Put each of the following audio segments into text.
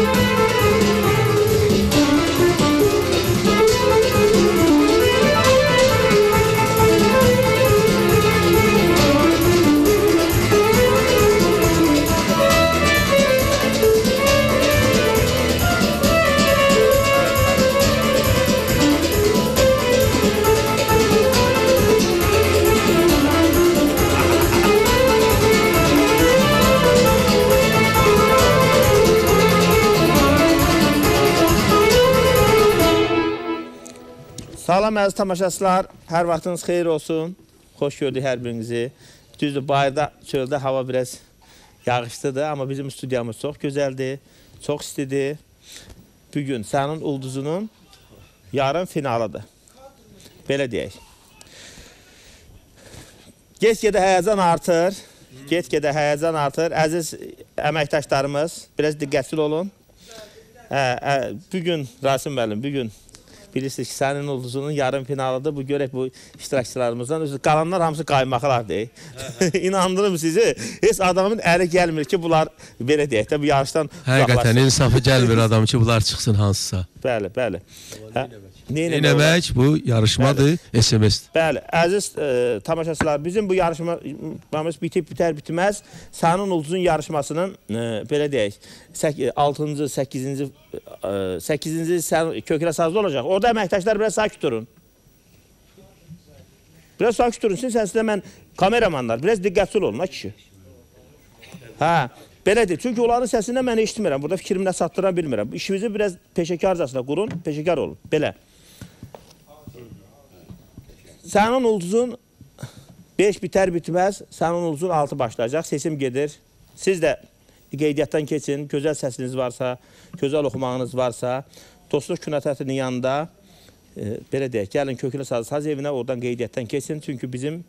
Salam əziz tamaşaçılar, hər vaxtınız xeyir olsun. Xoş gördük hər birinizi. Düzdür, bayırda, çöldə hava biraz yağışlıdır, amma bizim studiyamız çox gözəldir, çox istidir. Bugün sənin ulduzunun yarın finalıdır. Belə deyək. Get-gedə həyəcan artır, get-gedə həyəcan artır. Əziz əməkdaşlarımız, biraz diqqətli olun. Bugün, Rasim müəllim, bugün bilirsiniz ki, sənin ulduzunun yarım finalıdır. Bu görək bu iştirakçılarımızdan. Qalanlar hamısı qaymaqlardır. İnandırım sizi. Heç adamın əli gəlmir ki, bunlar belə deyək də bu yarışdan həqiqətən insafı gəlmir adam ki, bunlar çıxsın hansısa. Bəli, bəli. Neynəmək bu yarışmadır, SMS-dir. Bəli, əziz tamaşaçılar, bizim bu yarışmamız bitər-bitməz sənin ulduzun yarışmasının belə deyək, 6-cı, 8-ci kökələ sazlı olacaq. Orada əməkdaşlar biraz sakit durun. Biraz sakit durun. Sizdə mən kameramanlar, biraz diqqətli olun, kişi. Hə, belədir. Çünki onların səsindən mən eşitmirəm. Burada fikrimlə satdıra bilmirəm. İşimizi biraz peşəkarcasına qurun, peşəkar olun. Belə. Sənin ulduzun 5 bitər-bitməz, sənin ulduzun 6 başlayacaq. Seçim gedir. Siz də qeydiyyatdan keçin. Gözəl səsiniz varsa, gözəl oxumağınız varsa, Dostluq Kinoteatrının yanında, belə deyək, gəlin Kökələ saz evinə, oradan qeydiyyatdan keçin. Çünki bizim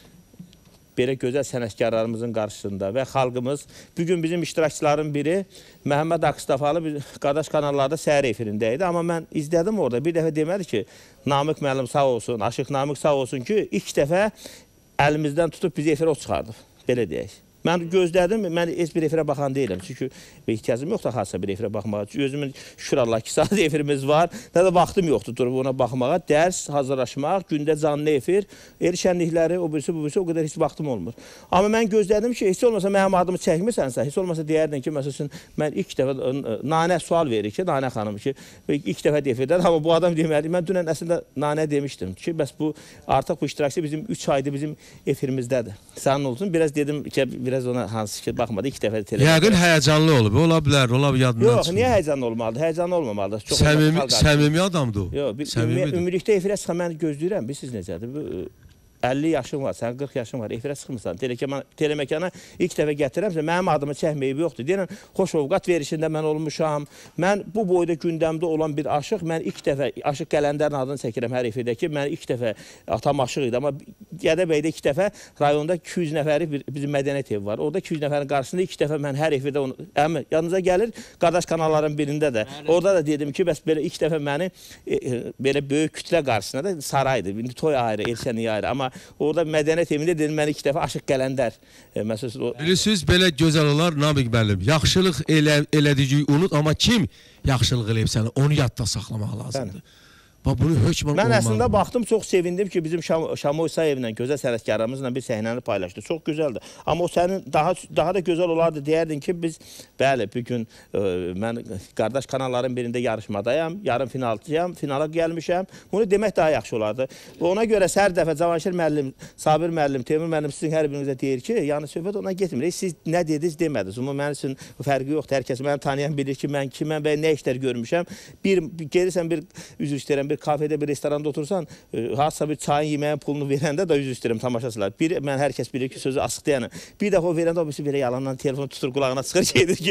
belə gözəl sənətkarlarımızın qarşısında və xalqımız, bugün bizim iştirakçıların biri Məhəmməd Akstafalı qardaş kanallarda səhər efirində idi. Amma mən izlədim orada, bir dəfə deməli ki, Namıq müəllim sağ olsun, Aşıq Namıq sağ olsun ki, ilk dəfə əlimizdən tutub bizi efirə o çıxardıq, belə deyək. Mən gözlədim, mən heç bir efirə baxan deyiləm. Çünki ehtiyacım yoxdur xasa bir efirə baxmağa. Özümün şükür Allah 2 saat efirimiz var. Nə də vaxtım yoxdur durub ona baxmağa. Dərs, hazırlaşmaq, gündə canlı efir, el şənlikləri, o birisi, bu birisi, o qədər heç vaxtım olmur. Amma mən gözlədim ki, heç olmasa mənim adımı çəkmirsənsə, heç olmasa deyərdin ki, məsələn, mən ilk dəfə Nanə sual verir ki, Nanə xanım ki, ilk dəfə efirdən, amma bu adam deməli, mən dünən əslində Nanə demişdim ki, bəs bu artıq bu iştirakçı bizim 3 aydır bizim efirimizdədir. Sənin olsun, biraz dedim ki, biraz ona hansı ki, baxmadı, 2 dəfə telefon. Yəqin həyəcanlı olub, ola bilər, ola bir yadından çıxmır. Yox, niyə həyəcanlı olmalıdır? Həyəcanlı olmamalıdır. Səmimi adamdır o. Yox, ümumilikdə efirə çıxan mən gözləyirəm, bilirsiniz necədir? 50 yaşın var, sən 40 yaşın var, efirə çıxmırsan, teleməkana ilk dəfə gətirəmsə, mənim adımı çəkməyib yoxdur. Deyirəm, xoş ovqat verişində mən olmuşam. Mən bu boyda gündəmdə olan bir aşıq, mən ilk dəfə Aşıq Qələndərin adını çəkirəm hər efirdəki. Mən ilk dəfə atam aşıq idi, amma Gədəbəydə 2 dəfə rayonda 200 nəfəri bizim mədəniyyət evi var. Orada 200 nəfərin qarşısında 2 dəfə mən hər efirdə onu, yanınıza gəlir, qardaş kanalların birində də. Orada da dedim ki, bəs belə ilk dəfə məni belə böyük kütlə qarşısında da saraydı. İndi toy ayrı, elçənliyi ayrı. Amma orada mədəniyyət evində dedim, mən 2 dəfə Aşıq Qələndər. Bilirsiniz, belə gözəl olar, Namiq müəllim. Yaxşılıq elədiciyi unut, amma kim yaxşılıq eləyib səni, onu yadda saxlamaq lazımdır. Bunu hökmən mən əslində baxdım, çox sevindim ki, bizim Şamoy Sayevlə, gözəl sənətkarlarımızla bir səhnəni paylaşdı. Çox gözəldir. Amma o sənin daha da gözəl olardı. Deyərdin ki, biz, bəli, bugün mən qardaş kanalların birində yarışmadayam, yarım finalcıyam, finala gəlmişəm. Bunu demək daha yaxşı olardı. Ona görə hər dəfə Cavanşir müəllim, Sabir müəllim, Teymur müəllim sizin hər birinizə deyir ki, yəni söhbət ona getmir. Siz nə dediniz, demədiniz. Amma mənim üçün fərqi yoxdur. Hər kəs məni tanıyan bilir ki, mən kiməm və nə işlər görmüşəm. Gelirsən bir, üzr istəyirəm, bir kafedə, bir restoranda otursan, hansısa bir çayın, yeməyin pulunu verəndə də üzr istəyirəm tamaşaçılar. Mən hər kəs bilir ki, sözü asıq deyənəm. Bir dəfə o verəndə o birisi belə yalandan telefonu tutur qulağına çıxır ki, edir ki,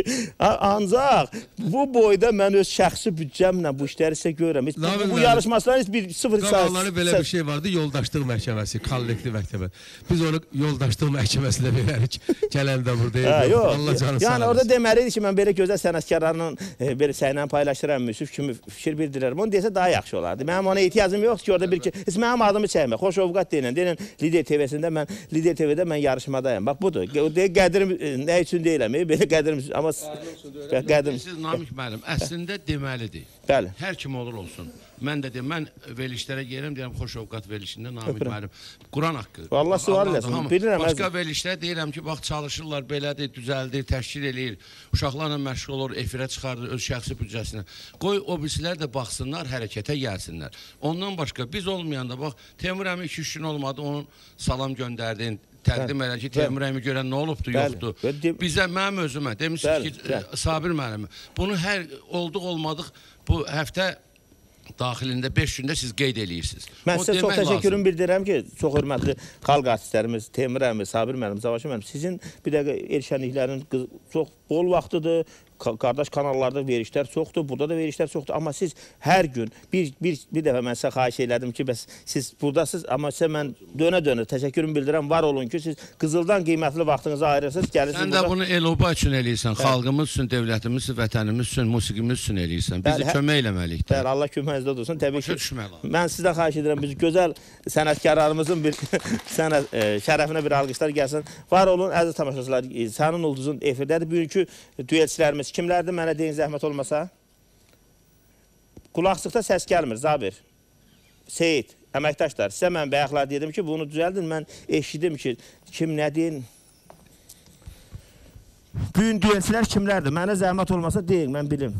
ancaq bu boyda mən öz şəxsi büdcəmlə bu işləri sizə görürəm. Bu yarışmasından heç bir 0 Qalanları belə bir şey vardı, yoldaşlıq məhkəməsi, kollektiv məhkəmə. Biz onu yoldaşlıq məhkəməsinə verərik, gələndə buradayıq. Allah canı sağ yəni orada deməliydi ki, mən belə gözəl sənətkarlarla belə səhnəni paylaşıram, müsif kimi fikir bildirirəm. Onu desə daha yaxşı olar. yarışmadır. Mənim ona ehtiyacım yoxdur ki, orada bir ki, siz mənim adımı çəkmə, xoş ovqat deyilən Lider TV-sində mən, Lider TV-də mən yarışmadayım. Bax, budur. Qədrim nə üçün deyiləm, belə qədrim, amma qədrim. Siz Namik müəllim, əslində deməlidir. Bəli. Hər kim olur olsun. Mən də deyim, mən verilişlərə gəlirəm, deyirəm, xoş ovqat verilişində Namik müəllim. Quran haqqı. Vallahi sual eləsin, bilirəm. Başqa verilişlərə deyirəm ki, bax, çalışırlar, belədir, düzəldir, təşkil eləyir, uşaqlarla məşğul olur, efirə çıxardır öz şəxsi büdcəsinə. Qoy o birisilər də baxsınlar, hərəkətə gəlsinlər. Ondan başqa, biz olmayanda, bax, Teymur əmi 2-3 gün olmadı, onun salam göndərdin, təqdim elə ki, Teymur əmi görən nə olubdur, yoxdur. Bizə, mənim özümə, demişsiniz ki, Sabir müəllim, bunu hər olduq, olmadıq, bu həftə daxilində 5 gündə siz qeyd eləyirsiniz. Mən sizə çox təşəkkürüm bildirirəm ki, çox hörmətli xalq artistlərimiz, Teymur əmi, Sabir müəllim, Cavaşir müəllim, sizin bir dəqiqə erişənliklərin çox bol vaxtıdır, qardaş kanallarda verişlər çoxdur, burada da verişlər çoxdur, amma siz hər gün bir dəfə mən sizə xahiş elədim ki, bəs siz buradasınız, amma sizə mən dönə-dönə təşəkkürümü bildirirəm, var olun ki, siz Qızıldan qiymətli vaxtınızı ayırırsınız, gəlirsiniz. Sən də bunu el-oba üçün eləyirsən, xalqımız üçün, dövlətimiz üçün, vətənimiz üçün, musiqimiz üçün eləyirsən. Bizi kömək eləməliyik. Bəli, Allah köməyinizdə dursun. Təbii ki, mən sizdən xahiş edirəm, biz gözəl sənətkarlarımızın bir şərəfinə bir alqışlar gəlsin. Var olun, əziz tamaşaçılar, Sənin Ulduzun efirdədir. Bugünkü düelçilərimiz kimlərdir? Mənə deyin, zəhmət olmasa. Qulaqçıqda səs gəlmir, Zabir, Seyid, əməkdaşlar. Sizə mən bayaqlar dedim ki, bunu düzəldin. Mən eşidim ki, kim nə deyin? Bugün düelçilər kimlərdir? Mənə zəhmət olmasa deyin, mən bilim.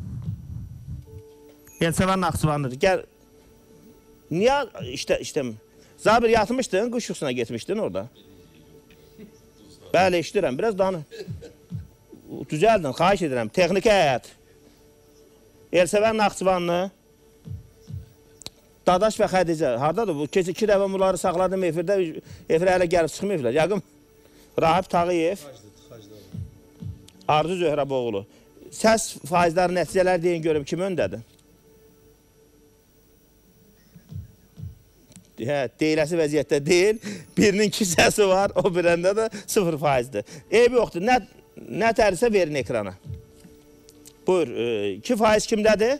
Elsəvən Naxçıvanlıdır. Gəl. Niyə işləmir? Zabir yatmışdın, quş yuxusuna getmişdin orada. Bəli, işləyirəm, biraz danı. Düzəldin, xahiş edirəm. Texniki həyət. Elsəvən Naxçıvanlı. Dadaş və Xədicə. Haradadır bu? Keçi 2 dəfə bunları saxladım efirdə. Efirə hələ gəlib çıxmayıblar. Yaqım Rahib Tağıyev. Arzu Zöhrəboğlu. Səs faizləri, nəticələr deyin görüm, kim öndədir? Deyiləsi vəziyyətdə deyil. Birinin 2 səsi var, o birində də 0%-dir. Eybi yoxdur. Nə tərisə verin ekrana. Buyur, 2% kimdədir?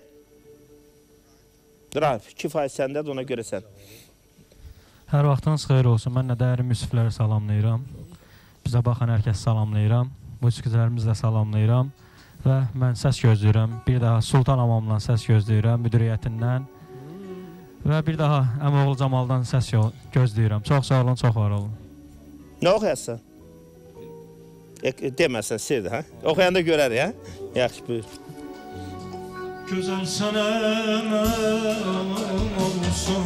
Rahib, 2% səndədir, ona görə sən. Hər vaxtınız xeyir olsun. Mən də dəyərli müsifləri salamlayıram. Bizə baxan hər kəs salamlayıram. Musiqiçilərimizi də salamlayıram. Və mən səs gözləyirəm. Bir daha Sultan Amamdan səs gözləyirəm, müdiriyyətindən. Və bir daha Əmoğlu Camaldan səs gözləyirəm. Çox sağ olun, çox var olun. Nə oxuyasın? Deməsən, sirdir, hə? Oxuyanda görərik, hə? Yaxşı, buyur. Gözəl sənə mənim olsun,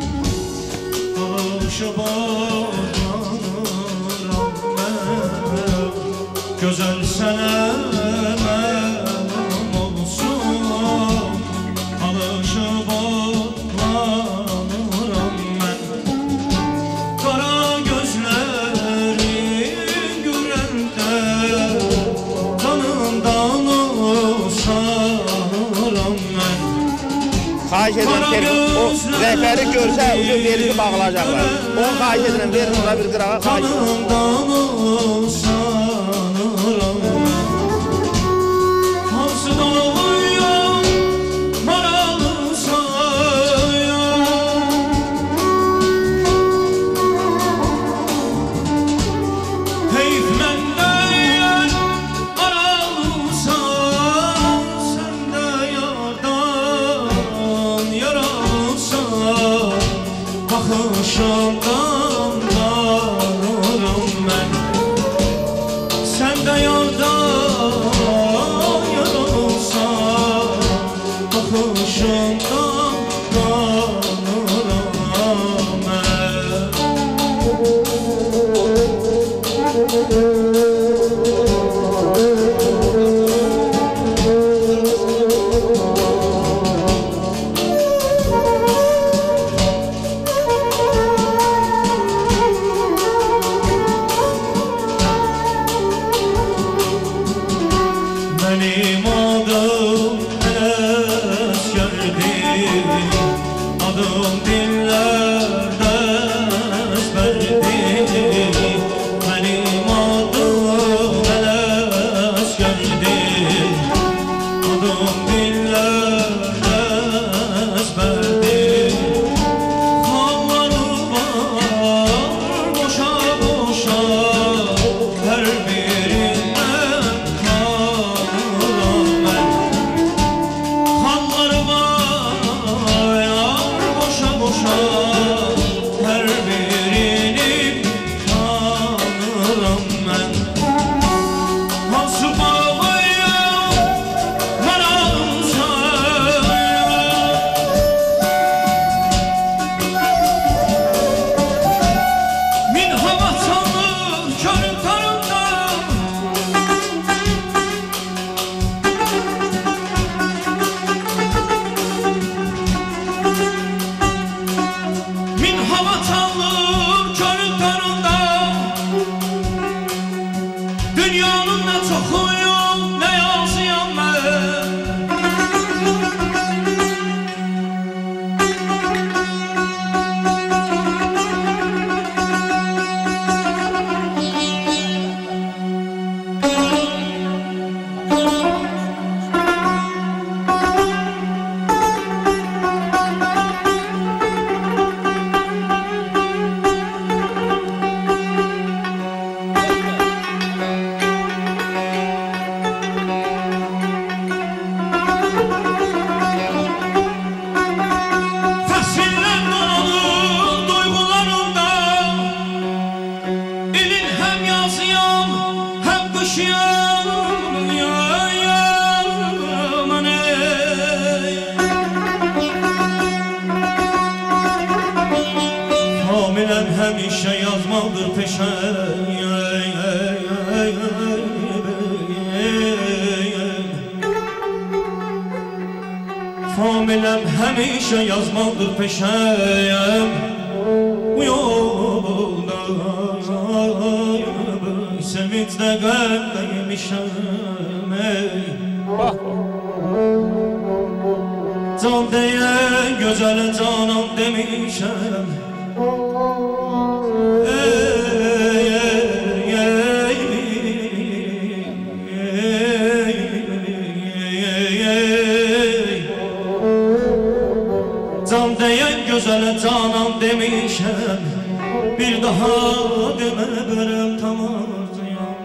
alışıb aranıram mən. Gözəl sənə mənim olsun, alışıb xahiş edirəm, o rəhbəri görsə, verisi bağlayacaqlar. Onu xahiş edirəm, verin ona bir qırağa, xahiş edirəm. Adım dillerde ezber Kamiləm həmişə yazmalıdır peşəyəm. Bu yolda sevincdə qəlbdə yemişəm. Can deyə gözələ canam demişəm. Can deyə gözələ canam demişəm. Bir daha demə bərəm tamazıyam.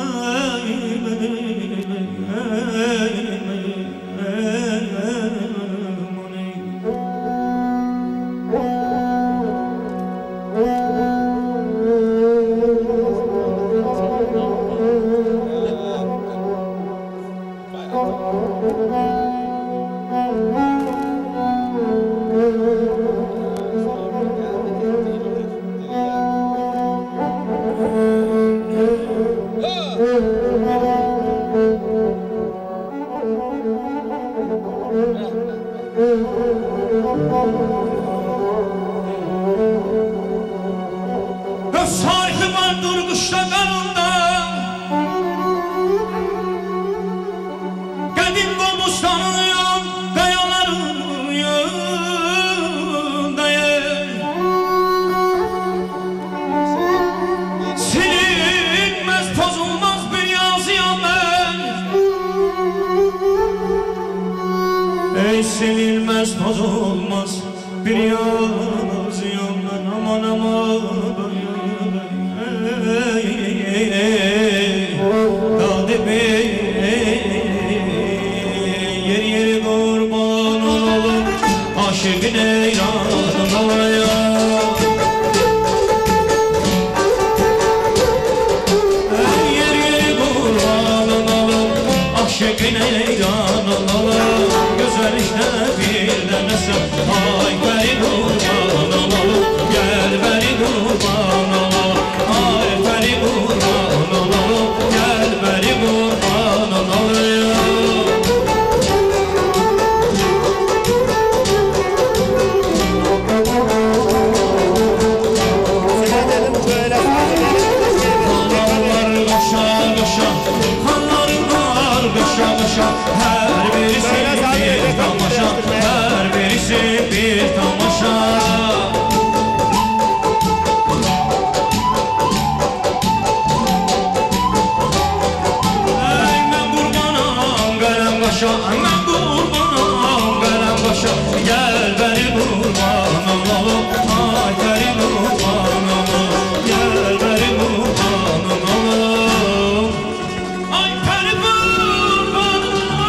Sarkı vardır qışda qanında, qədim qomustanın yan qayaların yanındayım. Silinməz, pozulmaz bir yazıyam mən. Ey silinməz, pozulmaz bir yazıyam mən. Aman aman Dağdı bey, yer yeri kurban olalım, aşıkın eyranın olaya. Yer yeri kurban olalım, aşıkın eyranın olalım. Güzel işte bir denese, ay beni kurban olalım, gel beni kurban olalım. Ay beni kurban olalım, gel beni kurban olalım. Hallar koşa koşa, hallar koşa koşa, her birisi bir tamaşa, her birisi bir tamaşa. Mən qurbanam qələm qaşa, gəl bəni qurban olalım. Ay bəni qurban olalım, gəl bəni qurban olalım. Ay bəni qurban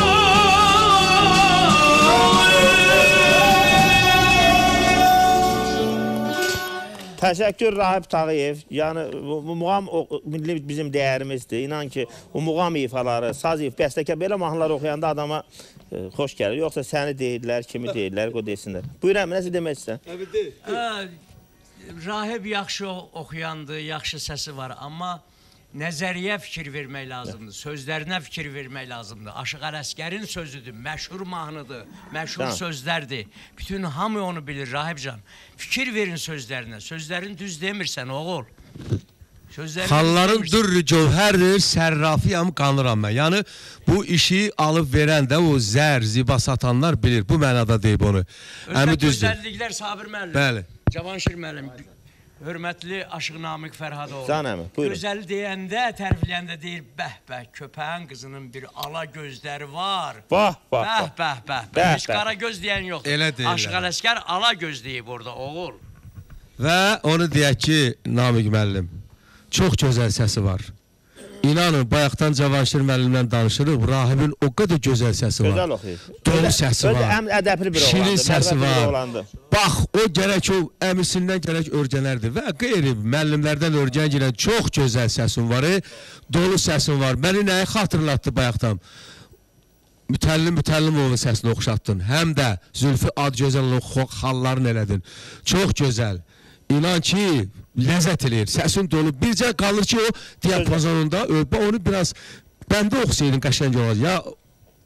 olalım. Təşəkkür Rahib Tağıyev. Yəni bu muğam milli bizim dəyərimizdir. İnan ki, o muğam ifaları, saz if, bəstəkar belə mahnılar oxuyanda adama xoş gəlir. Yoxsa səni deyirlər, kimi deyirlər, o desinlər. Buyuram, nəsə demək istəyirsən? Rahib yaxşı oxuyandı, yaxşı səsi var, amma nəzəriyyə fikir vermək lazımdır, sözlərinə fikir vermək lazımdır. Aşıq Ələsgərin sözüdür, məşhur mahnıdır, məşhur sözlərdir. Bütün hamı onu bilir, Rahibcan. Fikir verin sözlərinə, sözlərin düz demirsən, oğul. Xalların dürrü cövhərdir, sərrafiyam, qanıram mən. Yəni, bu işi alıb verən də o zər, ziba satanlar bilir. Bu mənada deyib onu. Əmi düzdür. Gözəlliklər Sabir müəllim, Bəli. Cavanşir müəllim, hörmətli Aşıq Namiq Fərhadoğlu. Can əmi, buyurun. Gözəl deyəndə, tərifləyəndə deyir, bəh-bəh, köpəyin qızının bir ala gözləri var. Vah, vah, vah. Bəh-bəh, heç qara göz deyən yoxdur. Elə deyirlər. Aşıq Ələsgər ala göz deyib orada, oğul. Və onu deyək ki, Namiq müəllim, çox gözəl səsi var. İnanın, bayaqdan Cavanşir müəllimlə danışırıq, Rahibin o qədər gözəl səsi var. Gözəl oxuyur. Dolu səsi var. Ədəbli bir oğlandır. Şirin səsi var. Bax, o gərək o əmisindən gərək örgənərdir. Və qeyri müəllimlərdən örgən girən çox gözəl səsin var. Dolu səsin var. Məni nəyi xatırlatdı bayaqdan? Mütəllim səsini oxşatdın. Həm də Zülfü Adgözəlin xallarını elədin. Çox gözəl. İnan ki, ləzzət eləyir. Səsin dolu. Bircə qalır ki, o diapazonunda onu biraz bəndə oxusaydın qəşəng olacaq. Ya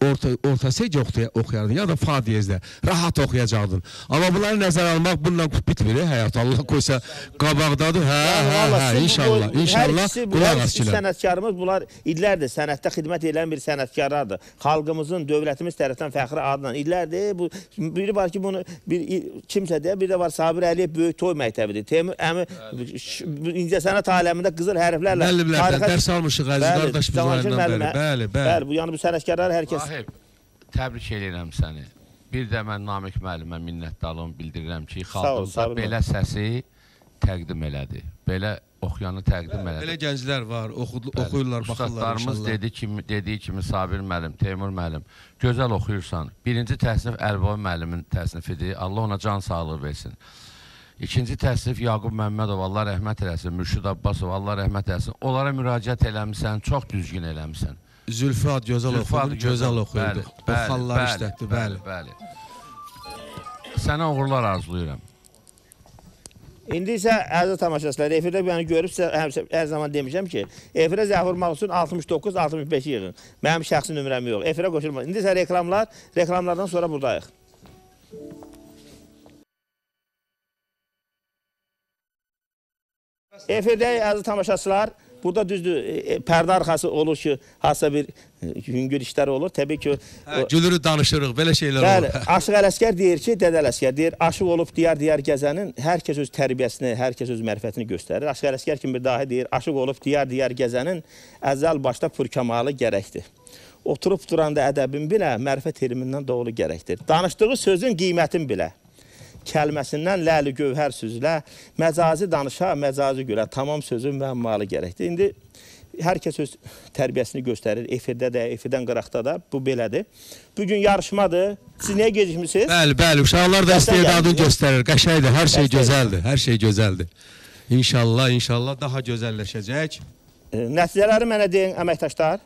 orta secə oxuyardın ya da fa diyezdə rahat oxuyacaqdın. Amma bunları nəzərə almaq bununla bitmir həyat. Allah qoysa qabaqdadır. İnşallah. İnşallah. Hər ikisi sənətkarımız bunlar illərdir sənətdə xidmət edən bir sənətkarlardır. Xalqımızın, dövlətimiz tərəfindən fəxri adla illərdir. Biri var ki bunu kimsə deyə, bir də var Sabir Əliyev böyük toy məktəbidir. Teymur əmi incəsənət aləmində qızıl hərflərlə müəllimlərdən dərs almışıq əziz qardaş biz onlardan bəri. Bəli, bu yəni bu sənətkarlar hər kəs. Rahib, təbrik edirəm səni. Bir də mən Namiq müəllimə minnətdarlığımı bildirirəm ki, xalqımıza belə səsi təqdim elədi. Belə oxuyanı təqdim elədi. Belə gənclər var, oxuyurlar, baxırlar inşallah. Ustadlarımız dediyi kimi Sabir müəllim, Teymur müəllim, gözəl oxuyursan. Birinci təsnif Əlbaba müəllimin təsnifidir. Allah ona can sağlığı versin. İkinci təsnif Yaqub Məmmədov, Allah rəhmət eləsin, Mürşid Abbasov, Allah rəhmət eləsin. Onlara müraciət eləmişsən, çox düzgün eləmişsən. Zülfüad gözəl oxuyurdu, gözəl oxuyurdu. O xallar işlətdi, bəli. Sənə uğurlar arzulayıram. İndi isə əziz tamaşaçılar, efirdə bəni görüb sizə hər zaman demişəm ki, efirə zəh vurmaq üçün 69-65 yığın. Mənim şəxsi nömrəm yox. Efirə qoşulmaq. İndi isə reklamlardan sonra buradayıq. Efirdəyik əziz tamaşaçılar. Burada düzdür, pərdə arxası olur ki, hansısa bir yüngül işlər olur. Təbii ki... Gülürü danışırıq, belə şeylər olur. Bəli, Aşıq Ələsgər deyir ki, Dədə Ələsgər deyir, aşıq olub diyar-diyar gəzənin, hər kəs öz tərbiyəsini, hər kəs öz mərifətini göstərir. Aşıq Ələsgər kimi bir dahi deyir, aşıq olub diyar-diyar gəzənin əzəl başda pürkəmalı gərəkdir. Oturub duranda ədəbin bilə, mərifət elmindən doğru gərəkdir. Danışdığı sözün qiymətin bilə. Kəlməsindən ləli gövhər süzülə, məcazi danışa, məcazi gülə, tamam sözün məmmalı gərəkdir. İndi hər kəs öz tərbiyəsini göstərir, efirdə də, efirdən qıraqda da, bu belədir. Bugün yarışmadır, siz niyə gecikmişsiniz? Bəli, uşaqlar da istedadını göstərir, qəşəkdir, hər şey gözəldir, hər şey gözəldir. İnşallah daha gözəlləşəcək. Nəticələri mənə deyin, əməkdaşlar.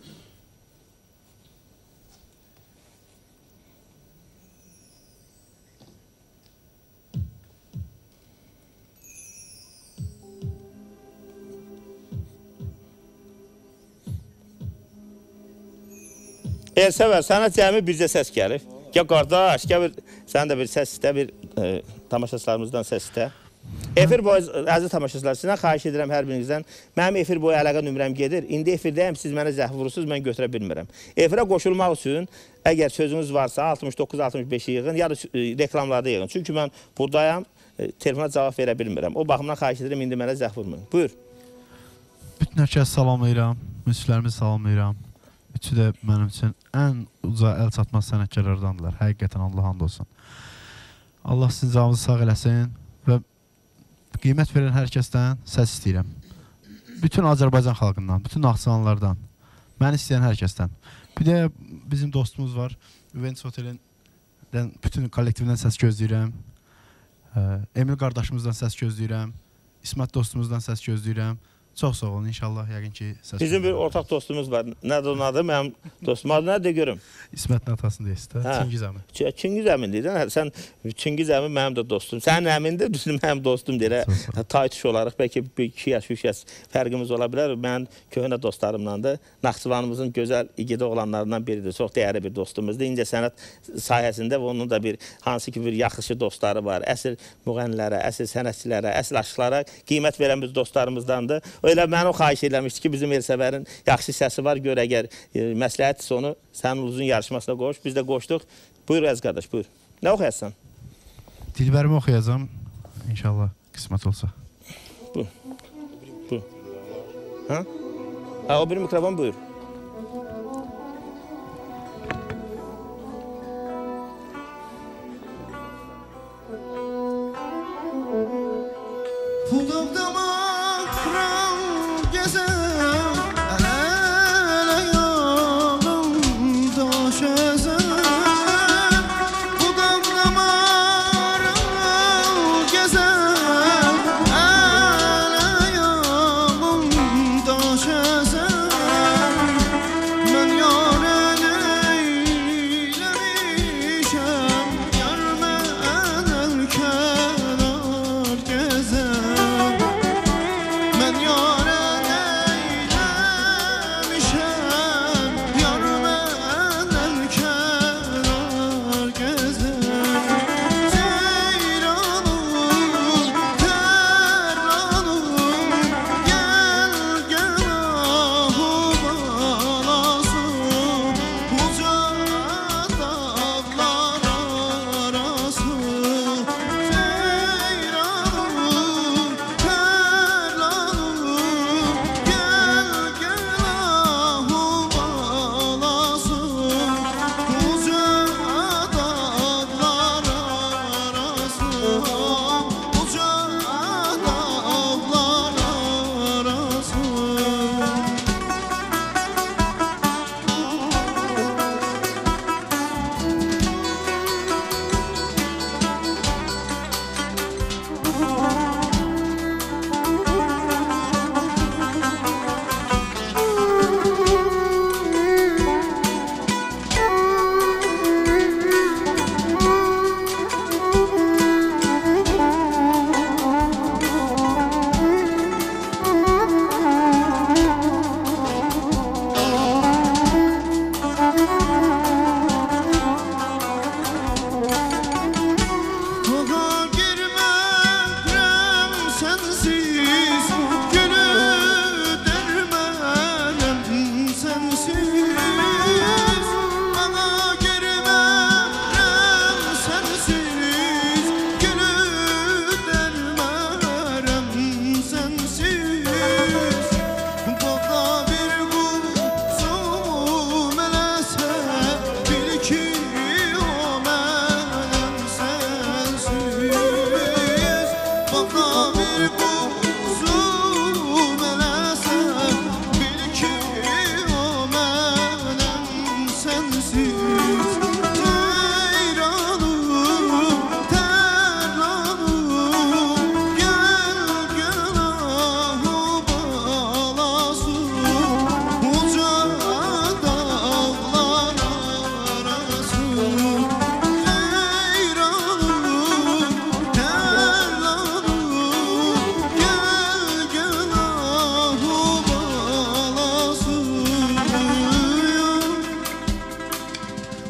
Elsəvər, sənə cəmi bircə səs gəlib. Gəl qardaş, gəl sən də bir səs istə, bir tamaşaçılarımızdan səs istə. Efir boyu, əziz tamaşaçılar, sizdən xahiş edirəm hər birinizdən. Mənim efir boyu əlaqə nömrəm gedir. İndi efirdəyəm, siz mənə zəh vurursunuz, mən götürə bilmirəm. Efirə qoşulmaq üçün, əgər sözünüz varsa, 69-65 yığın, ya da reklamlarda yığın. Çünki mən buradayam, telefona cavab verə bilmirəm. O baxımdan xahiş edirəm, indi mənə zəh vurmayın. Buyur. Bütün hər kəs salamlayıram, müsiflərimizi salamlayıram. Üçü də mənim üçün ən uca əl çatmaz sənətkarlardandılar. Həqiqətən Allah hamd olsun. Allah sizin canınızı sağ eləsin və qiymət verən hər kəsdən səs istəyirəm. Bütün Azərbaycan xalqından, bütün Naxçıvanlardan, məni istəyən hər kəsdən. Bir də bizim dostumuz var, Üveniç Otelindən bütün kollektivindən səs gözləyirəm. Emil qardaşımızdan səs gözləyirəm. İsmət dostumuzdan səs gözləyirəm. Çox sağ olun, inşallah, yəqin ki, səs... Bizim bir ortaq dostumuz var. Nədir onun adı? Mənim dostum adı nədir, görüm. İsmətin atasını deyirsə, Çingiz əmi. Çingiz əmin deyir, sən Çingiz əmi mənim də dostum. Sənin əmindir, mənim dostum deyir. Taytuş olaraq, bəlkə 2 yaş, 3 yaş fərqimiz ola bilər. Mən köhnə dostlarımdandır. Naxçıvanımızın gözəl igidi olanlarından biridir. Çox dəyərli bir dostumuzdur. İncəsənət sayəsində onun da bir, hansı ki, bir yaxşı dostları var. Əsl müğənnilərə, əsl sənətçilərə, əsl aşıqlara qiymət verən biz dostlarımızdandır. Öyle mən o xahiş eləmişdi ki, bizim Elsəvərin yaxşı səsi var, gör əgər məsləhətdirsə onu sənin uzun yarışmasına qoş. Biz də qoşduq. Buyur əziz qardaş, buyur. Nə oxuyasın? Dilbərimi oxuyacağım, inşallah qismət olsa. Buyur. Ha, o bir mikrofon buyur.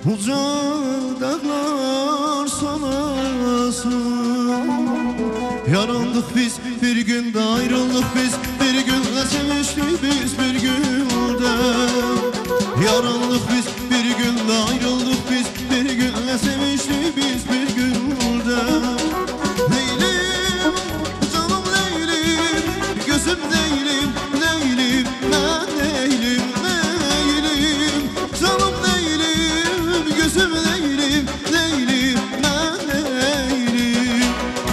Uca dağlar sonrasın. Yarandık biz bir günde, ayrıldık biz bir günde, seviştik biz bir günde. Yarandık biz bir günde, ayrıldık biz bir günde, seviştik biz bir günde. Leylim, canım Leylim, gözüm Leylim, Leylim, ben Leylim, Leylim, canım Leylim, gözüm Leylim, Leylim, ben Leylim.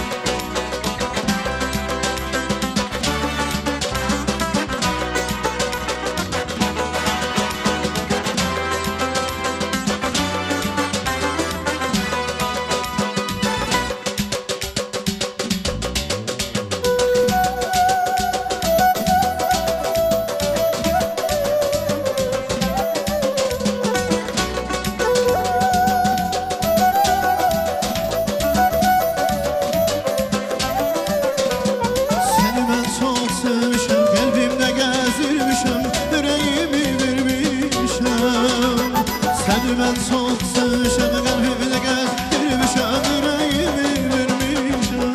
Seni ben çok sevmişim, kalbimde gezdirmişim, yüreğimi vermişim. Seni ben çok sevmişim, kalbimde gezdirmişim, yüreğimi vermişim.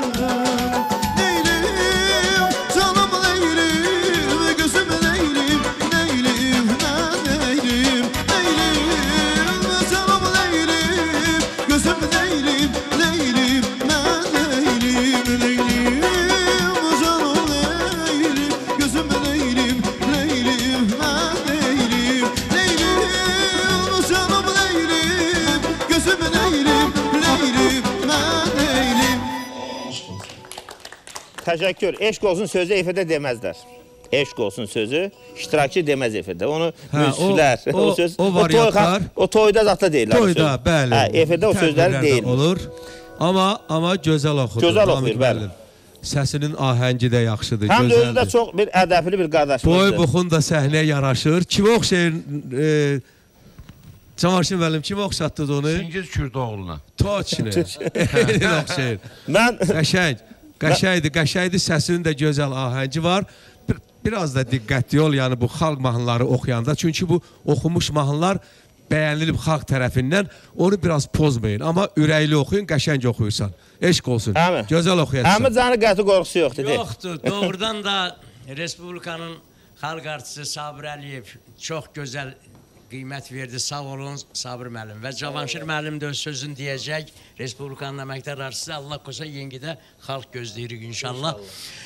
Leylim, canım Leylim, gözüm Leylim, Leylim, ben Leylim, Leylim, canım Leylim, gözüm Leylim, Leylim, ben Leylim, Leylim, canım Leylim, gözüm Leylim, Leylim, ben Leylim, Leylim, canım Leylim, gözüm Leylim, Leylim, ben Leylim. Təşəkkür. Eşq olsun sözü efirdə deməzlər. Eşq olsun sözü iştirakçı deməz efirdə. Onu müziklər, o variantlar o toyda zatla deyirlər. Toyda, bəli. Efirdə o sözləri deyil. Olur. Amma gözəl oxudur. Gözəl oxuyur, bəli. Səsinin ahəngi də yaxşıdır, Həm də özü də gözəldir. çox bir ədəbli bir qardaşımızdır. Boy buxun da səhnəyə yaraşır. Kimə oxşayır? Cavanşir müəllim kimə oxşatdınız onu? Çingiz Kürdoğlu'na. Toçni. Elə oxşayır. Mən Qəşəngdir, səsinin də gözəl ahəngi var. Biraz da diqqətli ol, yəni bu xalq mahnıları oxuyanda. Çünki bu oxumuş mahnılar bəyənilib xalq tərəfindən, onu biraz pozmayın. Amma ürəkli oxuyun, qəşəng oxuyursan. Eşq olsun. Həmin. Gözəl oxuyarsan. Həmin canı qəti qorxusu yoxdur. Yoxdur. Doğrudan da Respublikanın xalq artisti Sabir Əliyev çox gözəl qiymət verdi. Sağ olun Sabir müəllim. Və Cavanşir müəllim də öz sözünü deyəcək. Respublikanın əməkdar artisti Allah qosa yengidə xalq gözləyirik inşallah.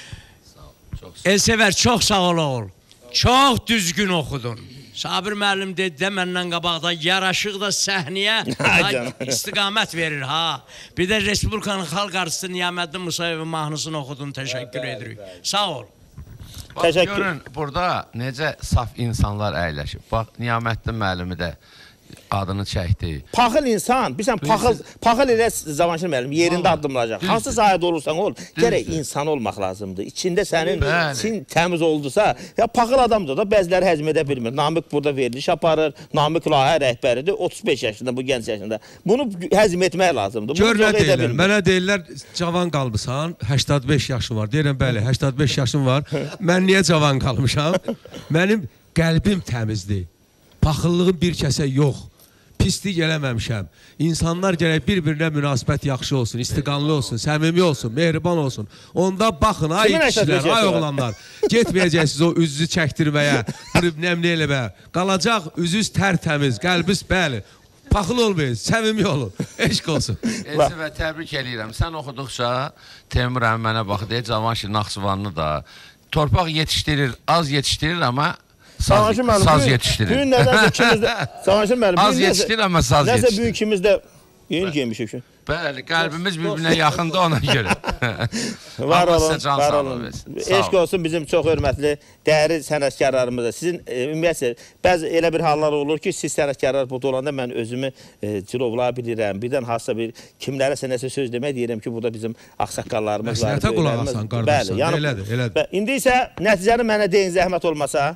Elsəvər çox sağ ol. Çox düzgün oxudun. Sabir müəllim dedi də məndən qabaqda yaraşıq da səhnəyə istiqamət verir ha. Bir də Respublikanın xalq artisti Niyaməddin Musayevin mahnısını oxudun. Təşəkkür edirik. Sağ ol. Bax, görün, burada necə saf insanlar əyləşib. Bax, Niyaməddin müəllimi də adını çəkdi. Paxıl insan, bilirsən, paxıl elə Cavanşir müəllim yerində addımlayacaq. Hansı sahədə olursan ol, gərək insan olmaq lazımdır. İçində sənin için təmiz oldusa, ya paxıl adamdır da bəziləri həzm edə bilmir. Namik burada veriliş aparır, Namik layihə rəhbəridir, 35 yaşında, bu gənc yaşında. Bunu həzm etmək lazımdır. Gör nə deyirlər, mənə deyirlər, cavan qalmışsan, 85 yaşın var. Deyirəm, bəli, 85 yaşım var. Mən niyə cavan qalmışam? Mənim qəlbim təmizdir. Paxıllığım bir kəsə yox. Pislik eləməmişəm. İnsanlar gərək bir-birinə münasibət yaxşı olsun, istiqanlı olsun, səmimi olsun, mehriban olsun. Onda baxın, ay kişilər, ay oğlanlar, getməyəcəksiniz o üzü çəkdirməyə, nəmli eləməyə. Qalacaq üzüz tərtəmiz, qəlbiz bəli. Paxıl olmayın, səmimi olun. Eşq olsun. Elsəvər, təbrik eləyirəm. Sən oxuduqca Teymur əmi mənə baxdı, Cavanşir Naxçıvanlı da torpaq yetişdirir, az yetişdirir, amma saz yetişdirir. Bugün nədənsə ikimizdə, Cavanşir müəllim, az yetişdirir, amma saz yetişdirir. Nəsə bugün ikimizdə yeni geymişik ki. Bəli, qəlbimiz bir-birinə yaxında ona görə. Var olun, var olun. Eşq olsun bizim çox hörmətli, dəyərli sənətkarlarımıza. Sizin ümumiyyətlə, bəzi elə bir hallar olur ki, siz sənətkarlar burada olanda mən özümü cilovlaya bilirəm. Birdən hansısa bir kimlərəsə nəsə söz demək deyirəm ki, burada bizim axsaqqallarımız var. Məsləhətə qulaq asan, qardaşsan. Elədir, elədir. İndi isə nəticəni mənə deyin, zəhmət olmasa.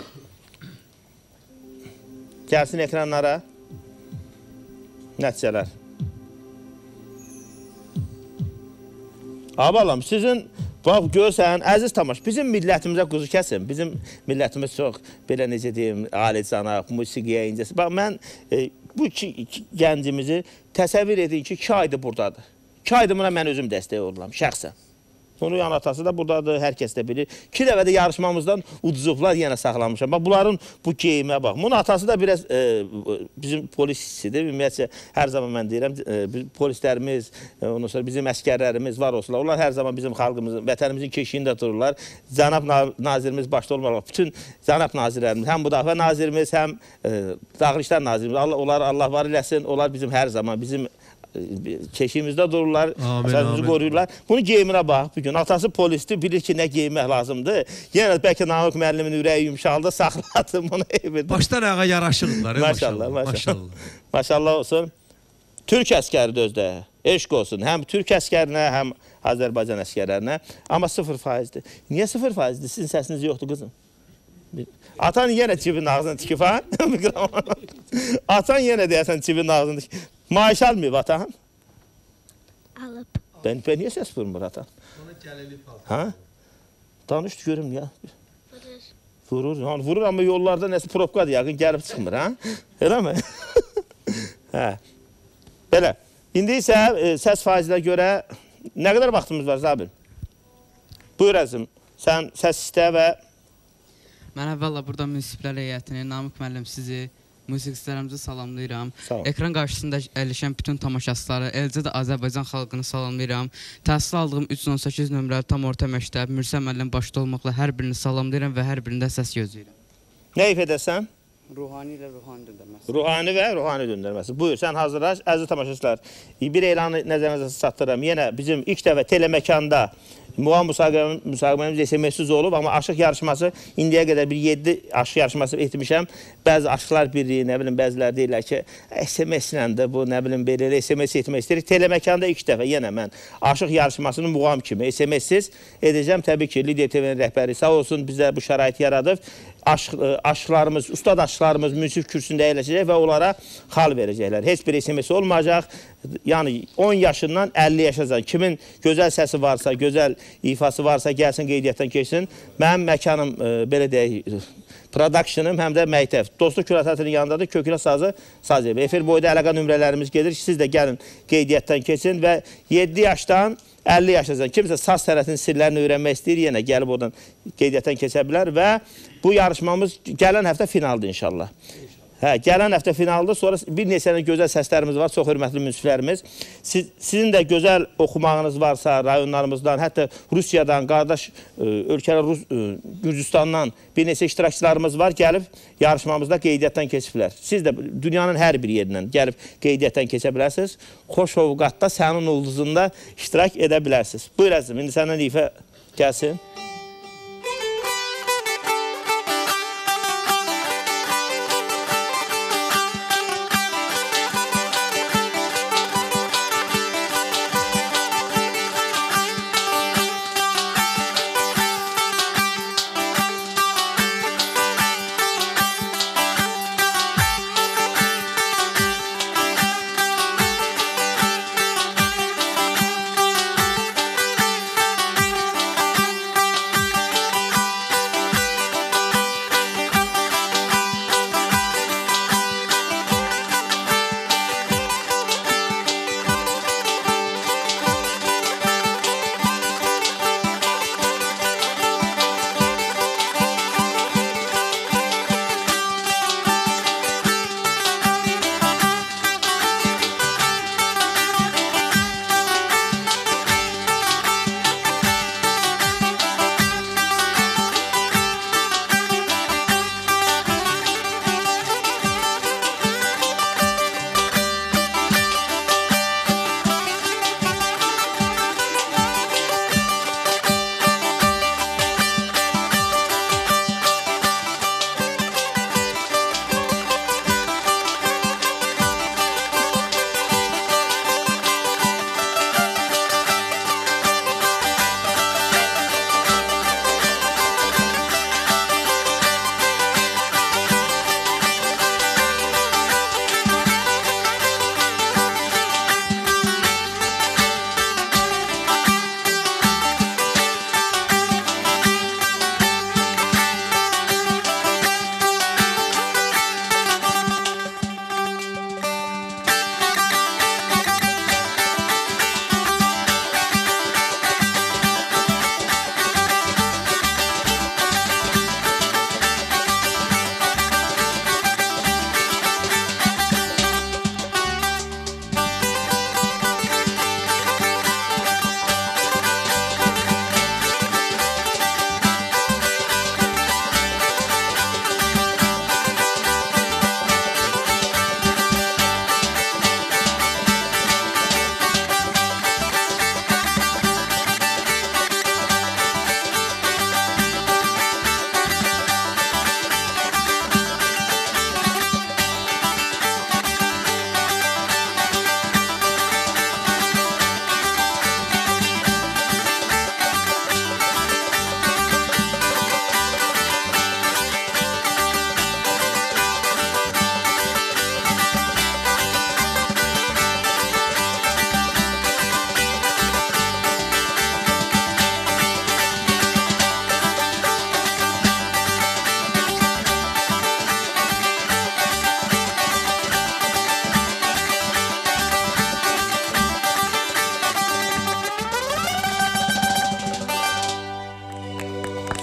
Gəlsin ekranlara. Nəticələr. Abalam, sizin, bax, görsən, əziz tamaş, bizim millətimizə quzu kəsin. Bizim millətimiz çox, belə necə deyim, alicana, musiqiyə incəsi. Bax, mən bu gəncimizi təsəvvür edin ki, 2 aydır buradadır. 2 aydır buna mən özüm dəstək oluram, şəxsən. Onun yan atası da buradadır, hər kəs də bilir. 2 dəfə də yarışmamızdan uduzublar, yenə saxlamışam. Bax, bunların bu geyimə bax. Bunun atası da biraz bizim polis hissidir. Ümumiyyətcə, hər zaman mən deyirəm, polislərimiz, ondan sonra bizim əskərlərimiz var olsunlar. Onlar hər zaman bizim xalqımızın, vətənimizin keşiyində dururlar. Cənab nazirimiz başda olmalı. Bütün cənab nazirlərimiz, həm Müdafiə nazirimiz, həm Daxili İşlər nazirimiz. Onlar Allah var eləsin. Onlar bizim hər zaman, bizim keşiyimizdə dururlar, əsasımızı qoruyurlar. Bunu geyiminə bax, bugün atası polisdir, bilir ki, nə geyinmək lazımdır. Yenə bəlkə Namıq müəllimin ürəyi yumşaldı, saxladım bunu evirdim. Başdan ayağa yaraşırdılar. Maşallah. Maşallah olsun. Türk əskəridir özdə, eşq olsun. Həm Türk əskərinə, həm Azərbaycan əskərlərinə. Amma 0%'dir. Niyə 0%'dir? Sizin səsiniz yoxdur, qızım. Atan yenə cibin ağzını tikib, ha? Atan yenə deyəsən cibin ağzını tikib. Maaş almıyor atan? Alıp. Ben niye ses vurmur atan? Ona gəlini paltar. Ha? Danış görüm ya. Vurur. Vurur ama yollarda nəsə probkadır yaqın gəlib çıxmır, ha? Elə mi? Hə. Belə. İndi isə səs faizinə görə nə qədər vaxtımız var Zabir? Buyur əzim. Sən səs istə və... Mən əvvəlla burada münsiflər heyətini, Namıq müəllim sizi, musiqiçilərimizi salamlayıram. Ekran qarşısında əyləşən bütün tamaşaçıları, eləcə də Azərbaycan xalqını salamlayıram. Təhsil aldığım 318 nömrəli tam orta məktəb, Mürsə müəllim başda olmaqla hər birini salamlayıram və hər birində səs gözləyirəm. Nə if edəsən? Ruhani ilə ruhani döndərməsi. Ruhani və ruhani döndərməsi. Buyur, sən hazırlaş. Əziz tamaşaçılar, bir elanı nəzərinizə çatdırıram. Yenə bizim ilk dəfə teleməkanda muğam müsahibəmiz SMS-siz olub, amma aşıq yarışması indiyə qədər bir 7 aşıq yarışması etmişəm. Bəzi aşıqlar birliyi, nə bilim, bəzilər deyirlər ki, SMS-lə də bu, nə bilim, belə SMS etmək istəyirik. Teleməkanda ilk dəfə yenə mən aşıq yarışmasını muğam kimi SMS-siz edəcəm. Təbii ki, Lidiya TV-nin rəhbəri sağ olsun, bizə bu şəraiti yaradıb. Aşıqlarımız, ustad aşıqlarımız münsif kürsündə əyləşəcək və onlara xal verəcəklər. Heç bir SMS olmayacaq. Yəni 10 yaşından 50 yaşacan kimin gözəl səsi varsa, gözəl ifası varsa gəlsin qeydiyyatdan keçsin. Mənim məkanım, belə deyək, production'ım həm də məktəb. Dostluq Kuratorunun yanındadır, Kökülə sazı saz evi. Efir boyda əlaqə nömrələrimiz gedir. Siz də gəlin qeydiyyatdan keçin və 7 yaşdan 50 yaşacan kimsə saz sənətinin sirlərini öyrənmək istəyir, yenə gəlib oradan qeydiyyatdan keçə bilər və bu yarışmamız gələn həftə finaldır inşallah. Hə, gələn həftə finaldır, sonra bir neçə gözəl səslərimiz var, çox hörmətli münsiflərimiz. Sizin də gözəl oxumağınız varsa rayonlarımızdan, hətta Rusiyadan, qardaş ölkələr Gürcüstandan bir neçə iştirakçılarımız var, gəlib yarışmamızda qeydiyyatdan keçiblər. Siz də dünyanın hər bir yerindən gəlib qeydiyyatdan keçə bilərsiniz. Xoş ovqatda sənin ulduzunda iştirak edə bilərsiniz. Buyur əzim, indi səndən ifə gəlsin.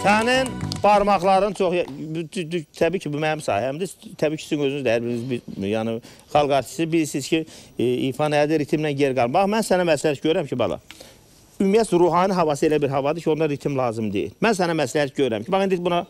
Sənin barmaqların çox, təbii ki, bu mənim sayəmdir. Təbii ki, sizin özünüz də hər biriniz, yəni xalq artisti bilirsiniz ki, ifa nədir, ritmlə geri qalın. Bax, mən sənə məsləhət görürəm ki, bala, ümumiyyətlə ruhani havası elə bir havadır ki, onda ritim lazım deyil. Mən sənə məsləhət görürəm ki, bax, indi buna...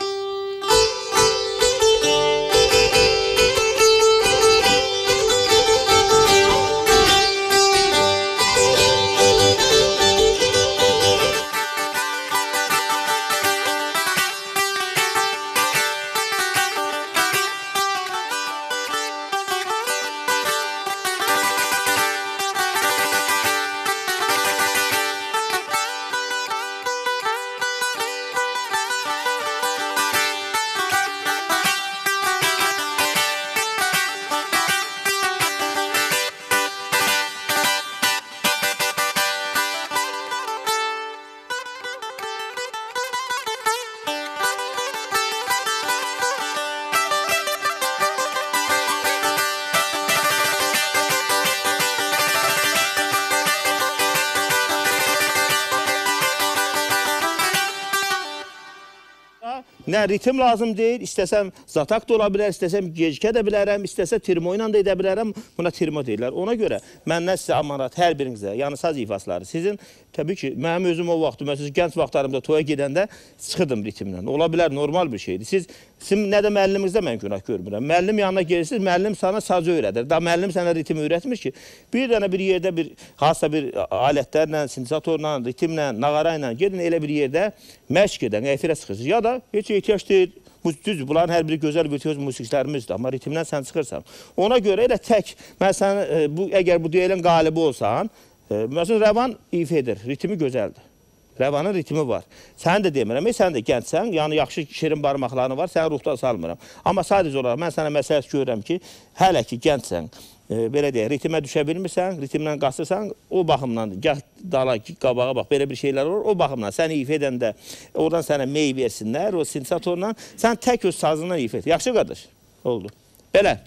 Nə ritim lazım deyil, istəsəm zatak da ola bilər, istəsəm gecikə də bilərəm, istəsə termo ilə də edə bilərəm, buna termo deyirlər. Ona görə məndən sizə amanat hər birinizə, yəni saz ifasları, sizin təbii ki, mənim özüm o vaxt, məsələn, gənc vaxtlarımda toya gedəndə çıxırdım ritmlə. Ola bilər, normal bir şeydir. Siz nə də müəllimimizdə mən günah görmürəm. Müəllim yanına gelirsiniz, müəllim sana sazı öyrədir. Da müəllim sənə ritim öyrətmir ki, bir dənə bir yerdə hansısa bir alətlərlə, sintezatorla, ritmlə, nağara ilə gedin elə bir yerdə məşq edən, efirə çıxırsınız. Ya da heç ehtiyac deyil. Düzdür, bunların hər biri gözəl virtuoz musiqiçilərimizdir, amma ritmdən sən çıxırsan. Ona görə elə tək, mən sən, əgər bu duelin qalibi olsan, məsələn, Rəvan ifa edir, ritmi gözəldir. Rəvanın ritmi var. Sən də demirəm, sən də gəncsən, yəni yaxşı şirin barmaqlarını var, səni ruhdan salmıram. Amma sadəcə olaraq mən sənə məsləhət görürəm ki, hələ ki gəncsən, belə deyək, ritmə düşə bilmirsən, ritmlə qaçırsan, o baxımdan, gəh dala, qabağa bax, belə bir şeylər olur, o baxımdan səni ifa edəndə, oradan sənə mey versinlər, o sintezatorla, sən tək öz sazından ifa et. Yaxşı qardaş, oldu. Belə,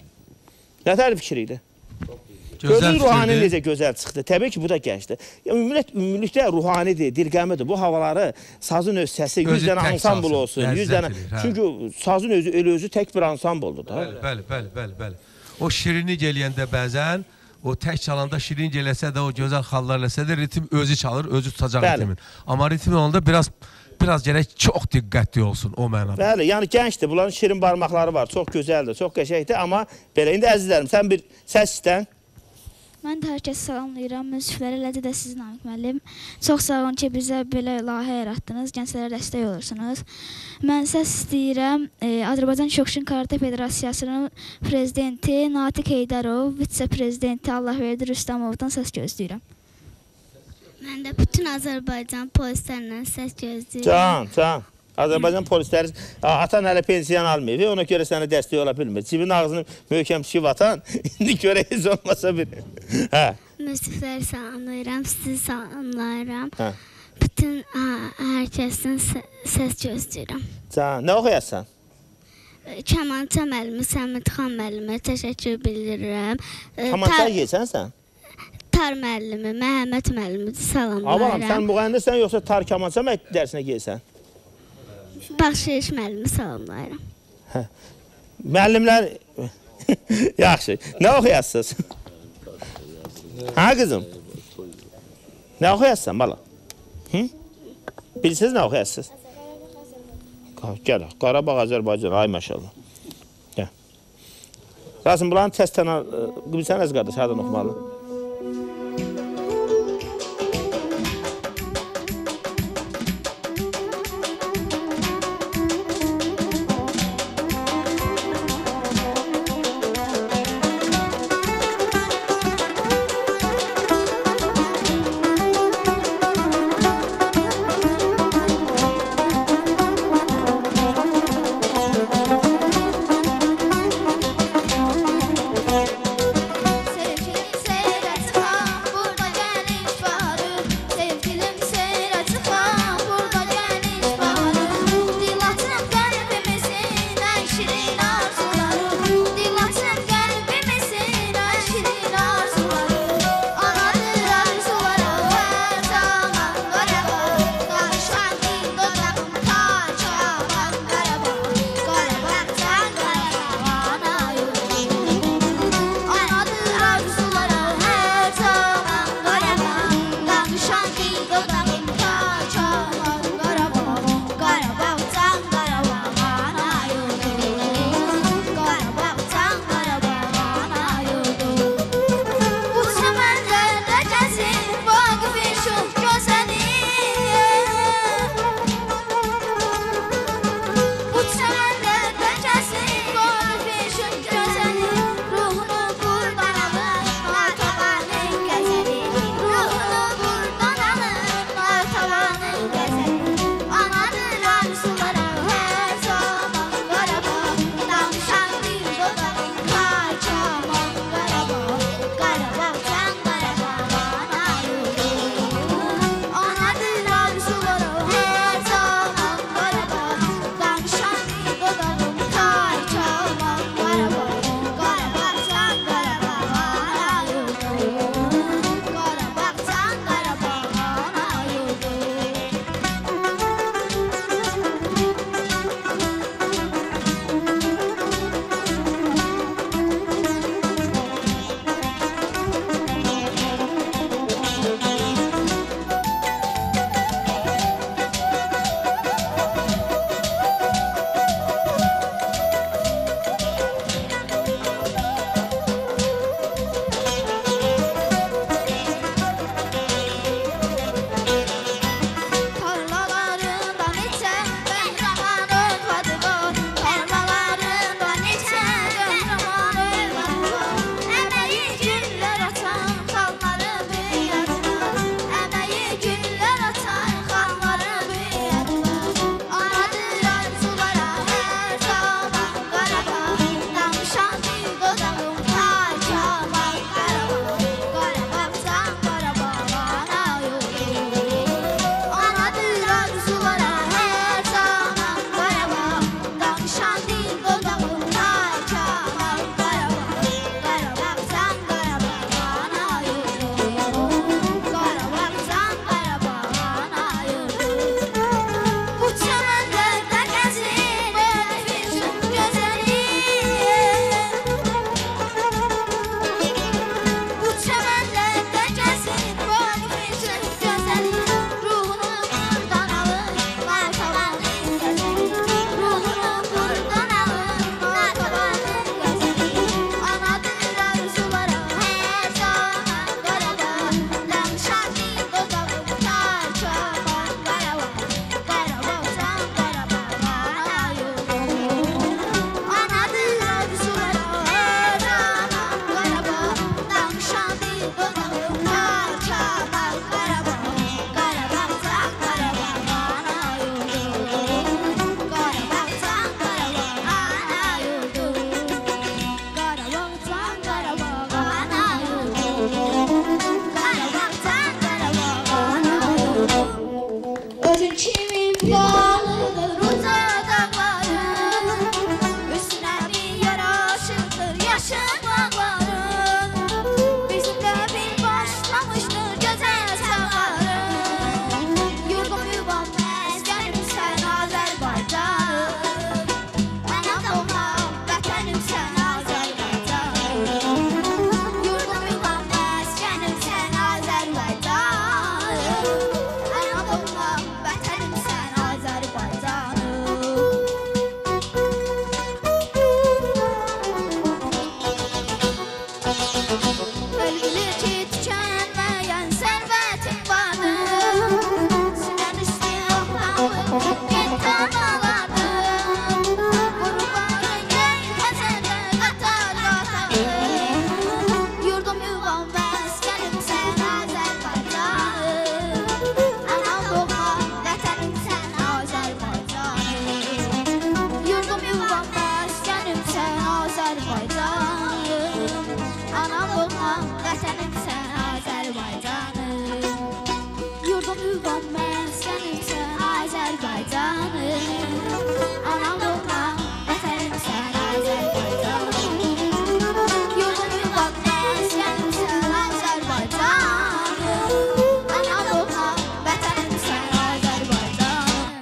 nətər fikir idi? Gözün ruhani necə gözəl çıxdı. Təbii ki, bu da gəncdir. Ümumilikdə ruhanidir, dilqəmidir. Bu havaları, sazın öz səsi, 100 dənə ansambl olsun, 100 dənə. Çünki sazın özü tək bir ansambldır da. Bəli. O şirinlik eləyəndə bəzən, o tək çalanda şirinlik eləsə də, o gözəl xallar eləsə də, ritim özü çalır, özü tutacaq ritmin. Amma ritmin olanda biraz gərək çox diqqətli olsun o mənada. Bəli, yəni gəncdir, bunların şirin barmaqları var, çox gözəldir, çox qəşəkdir. Amma belə, indi əzizlərim, sən bir səs istən. Mən də hər kəsi salamlayıram, münsifləri, eləcə də sizin Namik müəllim. Çox sağ olun ki, bizə belə layihə yaratdınız, gənclərə dəstək olursunuz. Mən səs istəyirəm, Azərbaycan Şokşin Karate Federasiyasının prezidenti Natiq Heydərov, vitse-prezidenti Allahverdi Rüstəmovdan səs gözləyirəm. Mən də bütün Azərbaycan polislərindən səs gözləyirəm. Can. Azərbaycan polisləri, atan hələ pensiyan almıyor, ona görə sənə dəstək ola bilmir. Cibin ağzını möhkəm şiv atan, indi görə heç olmasa bir. Münsifləri salamlayıram, sizi salamlayıram. Bütün hər kəsin səs gözləyirəm. Can, nə oxuyasın? Kamança müəllimi, Səmidxan müəllimi, təşəkkür bildirirəm. Kamança yeysən sən? Tar müəllimi, Məhəmməd müəllimi salamlayıram. Abalam, sən müğənnisən yoxsa tar kamança dərsinə geysən? Baxşiş müəllimi salamlayıram. Müəllimlər, yaxşı, nə oxuyasınız? Qızım? Nə oxuyasın, bala? Bilirsiniz nə oxuyasınız? Gəl, Qarabağ, Azərbaycan, ay maşallah. Rasim, bulanın təstənə, bilsən əz qardaş, hardan oxumalı? Sevgili doğmam, vətənimsən Azərbaycanım. Yurdum yuvam, məskənimsən Azərbaycanım. Anam doğmam, vətənimsən Azərbaycanım. Yurdum yuvam, məskənimsən Azərbaycanım. Anam doğmam, vətənimsən Azərbaycanım.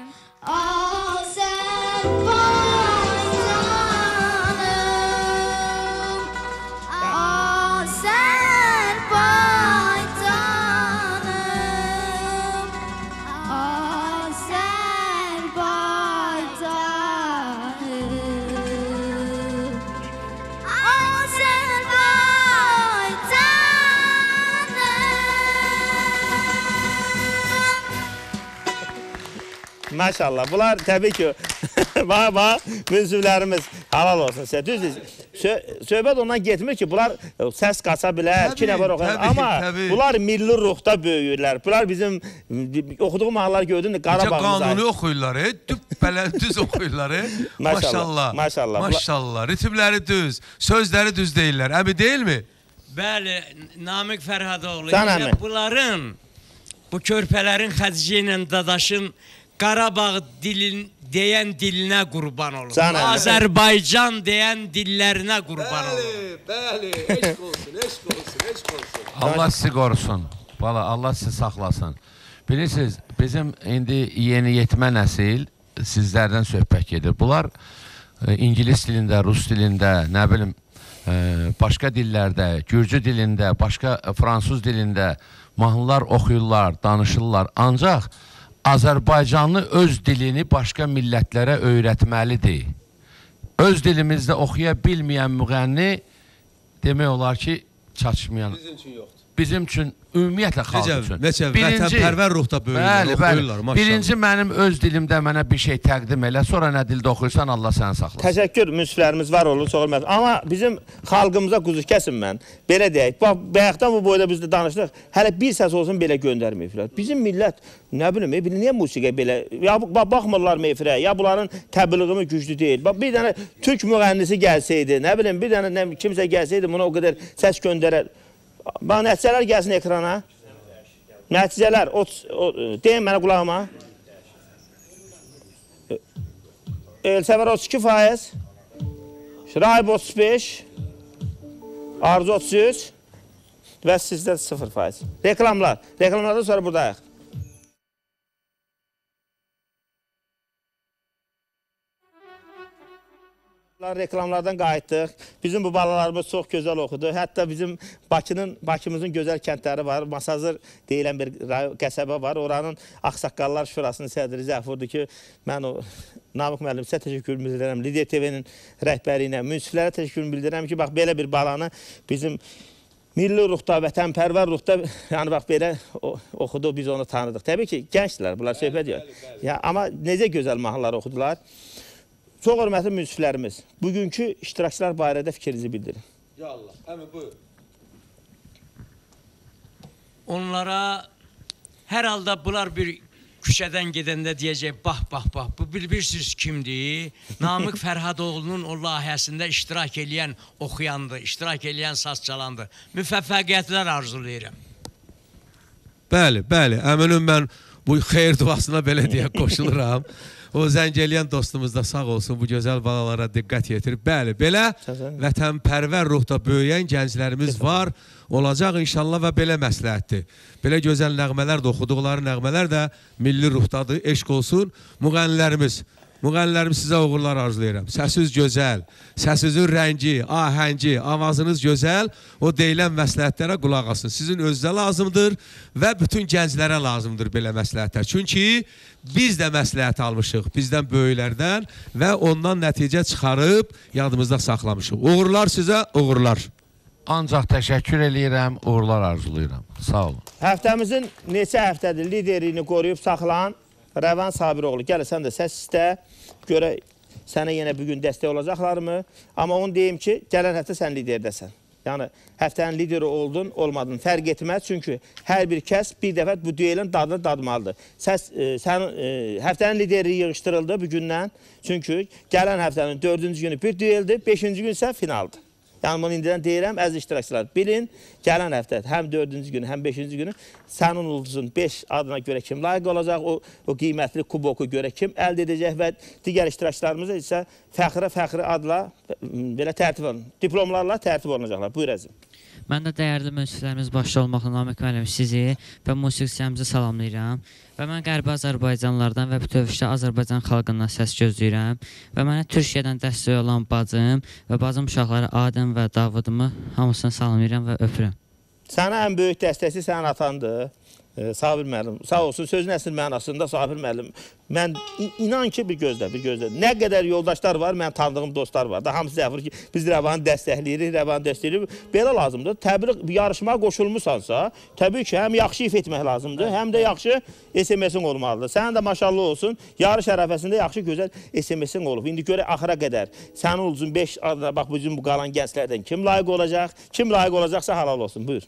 Maşallah. Bunlar təbii ki, bax, münsiflərimiz halal olsun sizə. Düzdür, söhbət ondan getmir ki, bunlar səs qaça bilər, iki nəfər oxuyar. Amma bunlar milli ruhda böyüyürlər. Bunlar bizim oxuduğum mahallar gördün de Qarabağımıza. Qanuni oxuyurlar, düz oxuyurlar. Maşallah. Maşallah. Maşallah. Ritimləri düz, sözləri düz deyirlər. Əmi deyil mi? Bəli, Namiq Fərhadoğlu. Sən əmi. Bunların, bu körpələrin Xədicə ilə Dadaşın Qarabağ deyən dilinə qurban olun. Azərbaycan deyən dillərinə qurban olun. Bəli, eşq olsun, eşq olsun, eşq olsun. Allah sizi qorusun. Valla Allah sizi saxlasın. Bilirsiniz, bizim indi yeni yetmə nəsil sizlərdən söhbət gedir. Bunlar İngilis dilində, Rus dilində, nə bilim, başqa dillərdə, Gürcü dilində, başqa Fransız dilində mahnılar oxuyurlar, danışırlar. Ancaq Azərbaycanlı öz dilini başqa millətlərə öyrətməlidir. Öz dilimizdə oxuya bilməyən müğənni demək olar ki, çatışmayan. Bizim üçün yoxdur. Bizim üçün, ümumiyyətlə xalq üçün. Vətənpərvər ruhda böyüyürlər, oxuyurlar, maşallah. Birinci mənim öz dilimdə mənə bir şey təqdim elə, sonra nə dildə oxuyursan, Allah səni saxlasın. Təşəkkür, münsiflərimiz var olur, çox olmaz. Amma bizim xalqımıza quzu kəsin mən, belə deyək. Bax, bayaqdan bu boyda biz də danışdıq, hələ bir səs olsun belə göndərməyiblər. Bizim millət, nə bilim, niyə musiqiyə belə, ya baxmırlar meyfirə, ya bunların təbliğimi güclü deyil. Bax, bir dənə türk müğənnisi gəlsəydi, nə bilim, bir dənə kimsə gəlsəydi, buna o qədər səs göndərər. Bax, nəticələr gəlsin ekrana. Nəticələr, deyin mənə qulağıma. Elsəvər 32%, Şiraib 35%, Arzu 33% və sizdə 0%. Reklamlar. Reklamlardan sonra buradayıq. Reklamlardan qayıtdıq. Bizim bu balalarımız çox gözəl oxudu. Hətta bizim Bakımızın gözəl kəndləri var. Masazır deyilən bir qəsəbə var. Oranın Ağsaqqallar Şurasının sədri Zəfurdur ki, mən o Namiq müəllim sizə təşəkkür bildirirəm. Lidiya TV-nin rəhbəri ilə, münsiflərə təşəkkür bildirirəm ki, bax, belə bir balanı bizim milli ruhda, vətənpərvər ruhda, yəni bax, belə oxudu, biz onu tanıdıq. Təbii ki, gəncdilər, bunlar söhbət yox. Amma necə gözəl mahnılar oxudular. Çox hörmətli münsiflərimiz, bugünkü iştirakçılar barədə fikrinizi bildirin. Ya Allah, əmi buyur. Onlara hər halda bunlar bir küçədən gedəndə deyəcək, bax, bu bilirsiniz kimdir? Namiq Fərhadoğlu'nun o layihəsində iştirak eləyən oxuyandı, iştirak eləyən saz çalandı. Müvəffəqiyyətlər arzulayıram. Bəli, əminəm mən bu xeyir duasına belə deyək qoşuluram. O zəng eləyən dostumuz da sağ olsun, bu gözəl balalara diqqət yetirib. Bəli, belə vətənpərvər ruhda böyüyən gənclərimiz var, olacaq inşallah və belə məsləhətdir. Belə gözəl nəğmələr də, oxuduqları nəğmələr də milli ruhdadır, eşq olsun. Müğənnilərimiz sizə uğurlar arzulayıram. Səsiz gözəl, səsinizin rəngi, ahəngi, avazınız gözəl, o deyilən məsləhətlərə qulaq asın. Sizin özünə lazımdır və bütün gənclərə lazımdır belə məsləhətlər. Çünki biz də məsləhət almışıq bizdən böyüklərdən və ondan nəticə çıxarıb yadımızda saxlamışıq. Uğurlar sizə, uğurlar. Ancaq təşəkkür eləyirəm, uğurlar arzulayıram. Sağ olun. Həftəmizin neçə həftədir liderini qoruyub saxlayan Rəvan Sabiroğlu, gəl sən də səs istə, görə sənə yenə bugün dəstək olacaqlarmı? Amma onu deyim ki, gələn həftə sən liderdəsən. Yəni, həftənin lideri oldun, olmadın, fərq etməz. Çünki hər bir kəs bir dəfə bu duelin dadını dadmalıdır. Həftənin lideri yığışdırıldı bugündən. Çünki gələn həftənin 4-cü günü bir dueldir, 5-ci gün isə finaldır. Yəni bunu indidən deyirəm, əziz iştirakçılar, bilin, gələn həftə həm 4-cü günü, həm 5-ci günü Sənin Ulduzun 5 adına görə kim layiq olacaq, o qiymətli kuboku görə kim əldə edəcək və digər iştirakçılarımız isə fəxri adla belə tərtib olunur, diplomlarla tərtib olunacaqlar. Buyur əzim. Mən də dəyərli münsiflərimiz başda olmaqla Namiq müəllim sizi və musiqiçilərimizi salamlayıram. Və mən Qərbi Azərbaycanlardan və bütövlükdə Azərbaycan xalqından səs gözləyirəm. Və mənə Türkiyədən dəstək olan bacım və bacım uşaqları Adəm və Davudumu hamısını salamlayıram və öpürəm. Sənə ən böyük dəstəkçi sənin atandır. Sabir müəllim, sağ olsun, sözün əsl mənasında Sabir müəllim. Mən inan ki, bir gözlə. Nə qədər yoldaşlar var, mən tanıdığım dostlar var da. Hamısı zəfir ki, biz Rəvanı dəstəkləyirik. Belə lazımdır. Təbii yarışmaya qoşulmuşsansa, təbii ki, həm yaxşı if etmək lazımdır, həm də yaxşı SMS-in olmalıdır. Sənin də maşallah olsun, yarış ərəfəsində yaxşı, gözəl SMS-in olub. İndi görə axıra qədər Sənin Ulduzun 5 adına, bax, bizim bu qalan gənclərdən kim layiq olacaq? Kim layiq olacaqsa halal olsun. Buyur.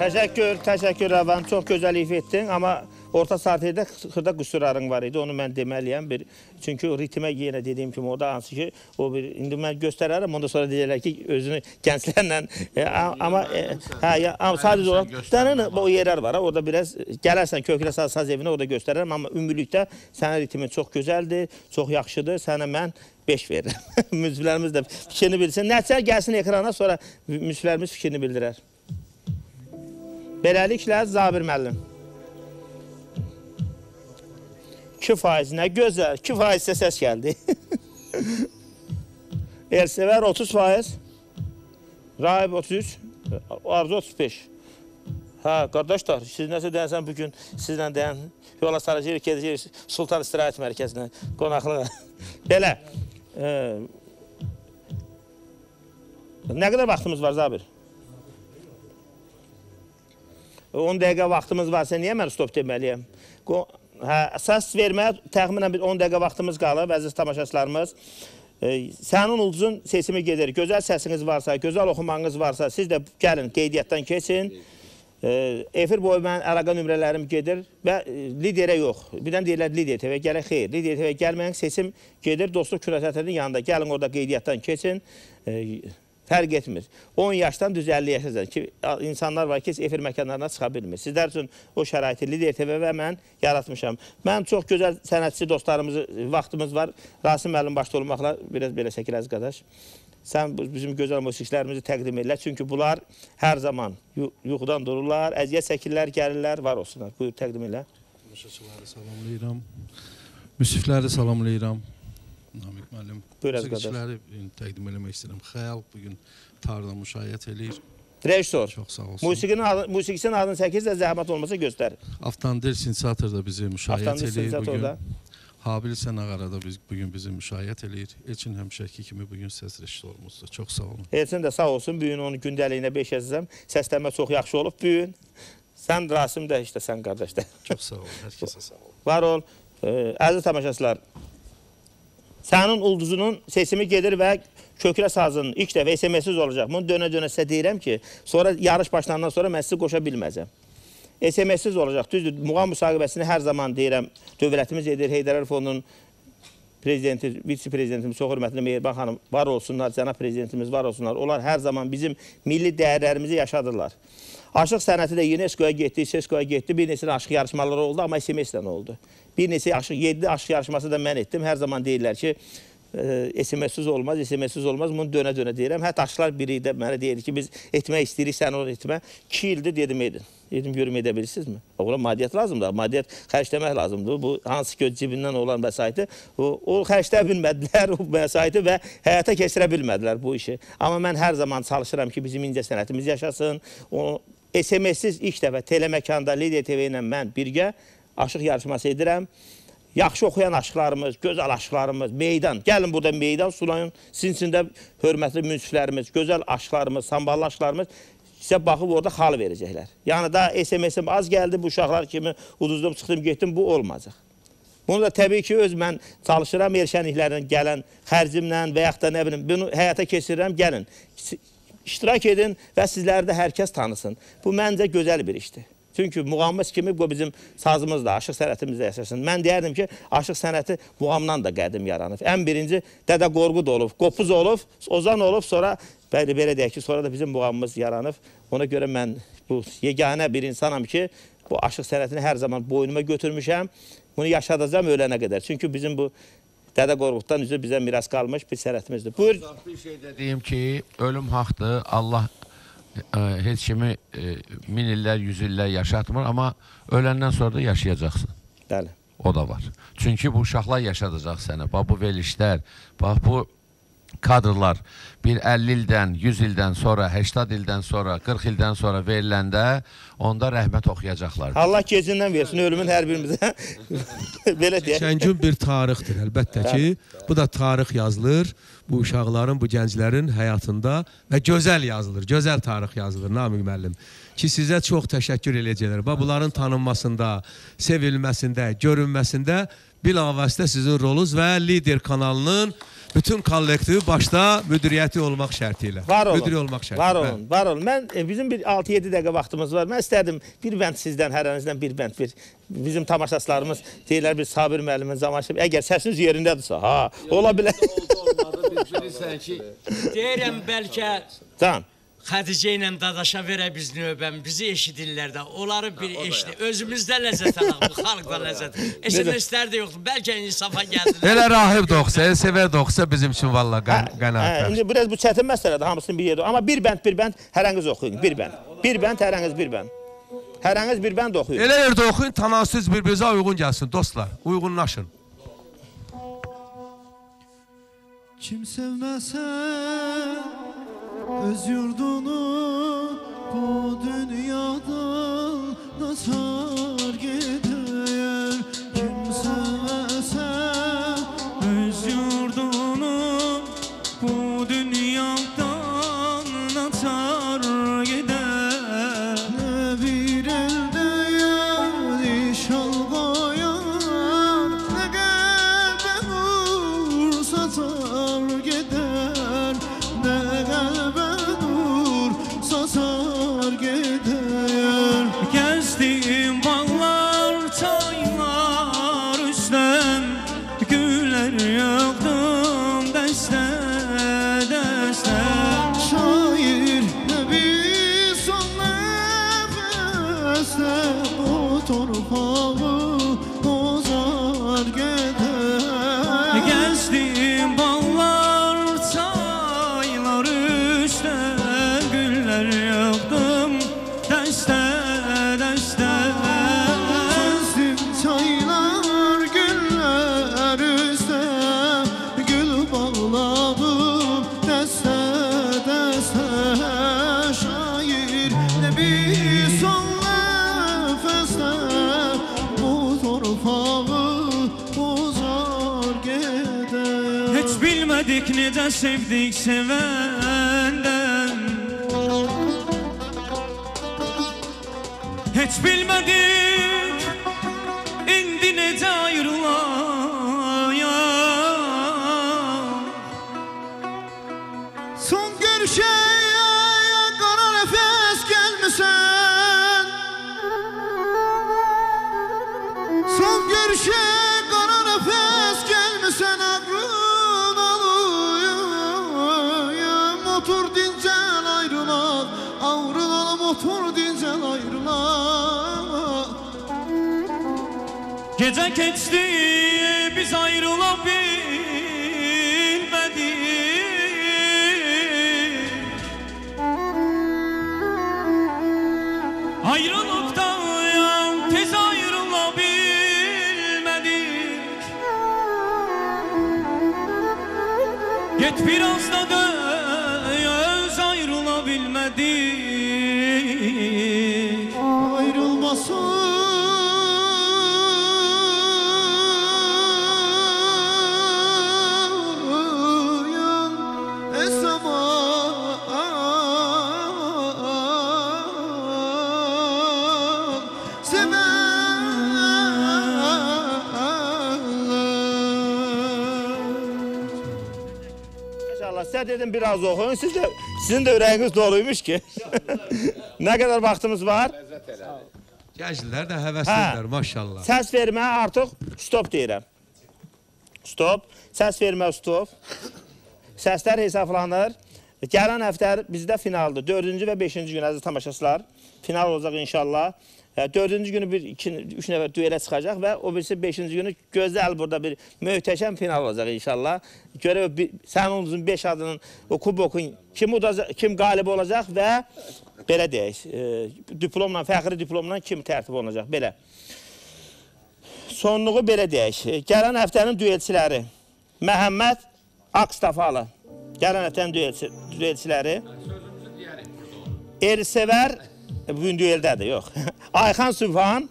Təşəkkür Rəvan. Çox gözəl ifa etdin, amma orta saatda xırda qüsurların var idi. Onu mən deməliyəm. Çünki ritmə yenə dediyim kimi orada hansı ki, indi mən göstərərəm, ondan sonra deyirlər ki, özünü gənclərlə, amma sadəcə olaraq o yerlər var. Orada biraz gələrsən köklə saz evinə, orada göstərərəm, amma ümumilikdə sənin ritmin çox gözəldir, çox yaxşıdır. Sənə mən 5 verirəm. Müziflərimiz də fikrini bilsin. Nəticə gəlsin ekrana, sonra müziflərimiz fikrini bildirər. Beləliklə, Zabir müəllim. 2% nə gözəl, 2% səs gəldi. Elsevər 30%, Rahib 33, Arzu 35. Qardaşlar, siz nəsə deyəsən bugün sizlə deyən yola saracaq, gedəcək Sultan İstirahət Mərkəzinə, qonaqlığa. Belə, nə qədər vaxtımız var Zabir? 10 dəqiqə vaxtımız varsa, niyə mən stop deməliyəm? Səs verməyə təxminən 10 dəqiqə vaxtımız qalıb, əziz tamaşaçılarımız. Sənin ulduzun sesimi gedir. Gözəl səsiniz varsa, gözəl oxumanız varsa, siz də gəlin, qeydiyyatdan keçin. Efir boyu mən əlaqə nömrələrim gedir və liderə yox. Birdən deyirlər Lider TV, gələk xeyr. Lider TV gəlməyən sesim gedir, Dostluq Kürəsiyyətinin yanında. Gəlin orada qeydiyyatdan keçin. Fərq etmir. 10 yaşdan düz 50 yaşacan ki, insanlar var ki, efir məkanlarına çıxa bilmir. Sizlər üçün o şəraiti Lider TV və mən yaratmışam. Mən çox gözəl sənətçi dostlarımız, vaxtımız var. Rasim müəllim başda olmaqla, biraz belə çəkil əziz qardaş. Sən bizim gözəl musiqiçilərimizi təqdim edirlər. Çünki bunlar hər zaman yuxudan dururlar, əziyyət çəkirlər, gəlirlər, var olsunlar. Buyur, təqdim edirlər. Tamaşaçıları salamlayıram. Müsifləri salamlayıram. Namik müəllim, musiqiçiləri təqdim eləmək istəyirəm. Xəyal bugün tarda müşayiət eləyir. Rejissor, çox sağ olsun. Musiqisinin adını çəkir də zəhmət olmasa göstərir. Avtandir Sinsator da bizi müşayiət eləyir bugün. Habil Sənağara da bugün bizi müşayiət eləyir. Elçin həmişəki kimi bugün səs rejissorumuzdur. Çox sağ olun. Elçin də sağ olsun. Bugün onun gündəliyinə 5 yazacağım. Səslənmə çox yaxşı olub bugün. Sən Rasim də işte sən qardaş da. Çox sağ olun. Hər kəsə sağ olun. Var ol. Əziz tamaşaçılar. Sənin ulduzunun sesimi gedir və köklə sazının ilk dəfə SMS-siz olacaq. Bunu dönə-dönə sizə deyirəm ki, sonra yarış başlandan sonra mən sizi qoşa bilməzəm. SMS-siz olacaq. Düzdür, muğam müsahibəsini hər zaman deyirəm, dövlətimiz edir, Heydər Əliyev Fondunun prezidenti, vitse-prezidentimiz, çox hörmətli Mehriban xanım var olsunlar, cənab prezidentimiz var olsunlar. Onlar hər zaman bizim milli dəyərlərimizi yaşadırlar. Aşıq sənəti də UNESCO-ya getdi, SESCO-ya getdi, bir neçə aşıq yarışmaları oldu, amma SMS-lə oldu. Bir neçə aşıq, 7 aşıq yarışması da mən etdim. Hər zaman deyirlər ki, SMS-siz olmaz, SMS-siz olmaz. Bunu dönə-dönə deyirəm. Hətta aşıqlar biri də mənə deyirdi ki, biz etmək istəyirik, sən onu etmə. 2 ildir dedim, edin. Dedim, görüm edə bilirsinizmi? Oğlum, maddiyyat lazımdır, maddiyyat xərcləmək lazımdır. Bu, hansı ki, cibindən olan vəsaiti, o xərcləyə bilmədilər o vəsaiti və həyata keçirə bilmədilər bu işi. Amma mən hər zaman çalışıram ki, bizim incə sənətimiz yaşasın. SMS-siz ilk dəfə teleməkanda Lider TV ilə mən birgə aşıq yarışması edirəm. Yaxşı oxuyan aşıqlarımız, gözəl aşıqlarımız, meydan. Gəlin burada meydan sulayın. Sizin üçün də hörmətli münsiflərimiz, gözəl aşıqlarımız, samballı aşıqlarımız sizə baxıb orada xal verəcəklər. Yəni da SMS-im az gəldi, bu uşaqlar kimi uduzdum, çıxdım, getdim, bu olmayacaq. Bunu da təbii ki, mən çalışıram erşənliklərdən gələn xərcimlə və yaxud da nə bilim, bunu həyata keçirirəm, gəlin. İştirak edin və sizləri də hər kəs tanısın. Bu məncə gözəl bir işdir. Çünki muğamımız kimi bu bizim sazımız da, aşıq sənətimiz də yaşasın. Mən deyərdim ki, aşıq sənəti muğamdan da qədim yaranıb. Ən birinci Dədə Qorqud olub, Qopuz olub, Ozan olub, sonra belə deyək ki, sonra da bizim muğamımız yaranıb. Ona görə mən bu yeganə bir insanam ki, bu aşıq sənətini hər zaman boynuma götürmüşəm. Bunu yaşadacağım ölənə qədər. Çünki bizim bu Dədə Qorquddan üzrə bizə miras qalmış bir sənətimizdir. Buyur. Bir şey də deyim ki, ölüm haqdır. Allah heç kimi 1000 illər, 100 illər yaşatmır, amma öləndən sonra da yaşayacaqsın. Bəli. O da var. Çünki bu uşaqlar yaşadacaq sənə. Bax, bu verilişlər, bax, bu kadrlar bir 50 ildən, 100 ildən sonra, 80 ildən sonra, 40 ildən sonra veriləndə onda rəhmət oxuyacaqlar. Allah gecindən versin ölümün hər birimizə. Belə deyək. Keçən gün bir tarixdir, əlbəttə ki, bu da tarix yazılır. Bu uşaqların, bu gənclərin həyatında və gözəl yazılır, gözəl tarix yazılır, Namiq müəllim. Ki, sizə çox təşəkkür eləyəcəklər. Bunların tanınmasında, sevilməsində, görünməsində bilavasitə sizin rolunuz və Lider kanalının bütün kollektivi başda müdiriyyəti olmaq şərti ilə. Var olun. Müdiri olmaq şərti. Var olun, var olun. Mən bizim bir 6-7 dəqiqə vaxtımız var. Mən istərdim bir bənd sizdən, hər ərinizdən bir bənd, bizim tamaşaçılarımız deyirlər bir Sabir müəllimin zamanı. Əgər səsiniz yerindədirsə, ha, ola bilər. Deyirəm bəlkə Can. Xədicə ilə dadaşa verə biz növbəm, bizi eşidirlər də, onları bir eşidir. Özümüzdə ləzzət alaq, bu xalqda ləzzət. SMS-lər də yoxdur, bəlkə insafa gəldilər. Elə rahib də oxusa, el sever də oxusa bizim üçün valla qənaət. İndi biraz bu çətin məsələdir, hamısının bir yerdə. Amma bir bənd, hərəniz oxuyun, bir bənd. Bir bənd, hərəniz bir bənd. Hərəniz bir bənd oxuyun. Elə yerdə oxuyun, tanasız bir-birinizə uyğun gəlsin, dostlar, uyğunlaşın. Kim sevməsə öz yurdunu bu dünyadan nasar gider. Kim sevməsə öz yurdunu bu dünyadan nasar gider. Ne bir elde nişan koyar, ne kalbe nur saçar gider. Ne kalbe nur saçar gider. Gezdim bağlar, çaylar üstten, güller yağdım dəstə, dəstə. Şair ne bir son nefeste bu torpağı bozar gider. Gezdim bağlar, çaylar üstten, güller yağdım dəstə, dəstə. Gezdim çaylar güller üstte, gül bağladım deste deste. Şair ne bir son nefeste bu torpağı bozar gider. Heç bilmədik necə sevdik sevəndən. Heç bilmədik indi necə ayrılayaq. Son görüşeye kara nefes gelmesen. Son görüşeye kara nefes gelmesen, aklın alıyor. Motor dincel ayrılar, avrılan motor dincel ayrılar. Gecə keçdi biz ayrıla bilmədik. Ayrılıqdan tez ayrıla bilmədik. Get biraz da döz ayrıla bilmədik. Ayrılmasın Sizə dedim biraz oxuyun, sizin də ürəyiniz doluymuş ki. Nə qədər vaxtımız var? Gənclər də həvəslidirlər, maşallah. Səs vermə artıq stop deyirəm. Stop, səs vermə stop. Səslər hesablanır. Gələn həftə bizdə finaldır. 4-cü və 5-ci gün əziz tamaşaçılar. Final olacaq inşallah. 4-cü günü 3 nəfər duelə çıxacaq və o birisi 5-ci günü gözəl burada bir möhtəşəm final olacaq inşallah. Görək sənin ulduzun 5 adının o kubokun kim qalib olacaq və belə deyək, diplomla, fəxri diplomla kim tərtib olunacaq, belə. Sonluğu belə deyək, gələn həftənin duelçiləri Məhəmməd Akstafalı, gələn həftənin duelçiləri Elsevər, bugün dueldədir, yox. Ayxan Sübhan.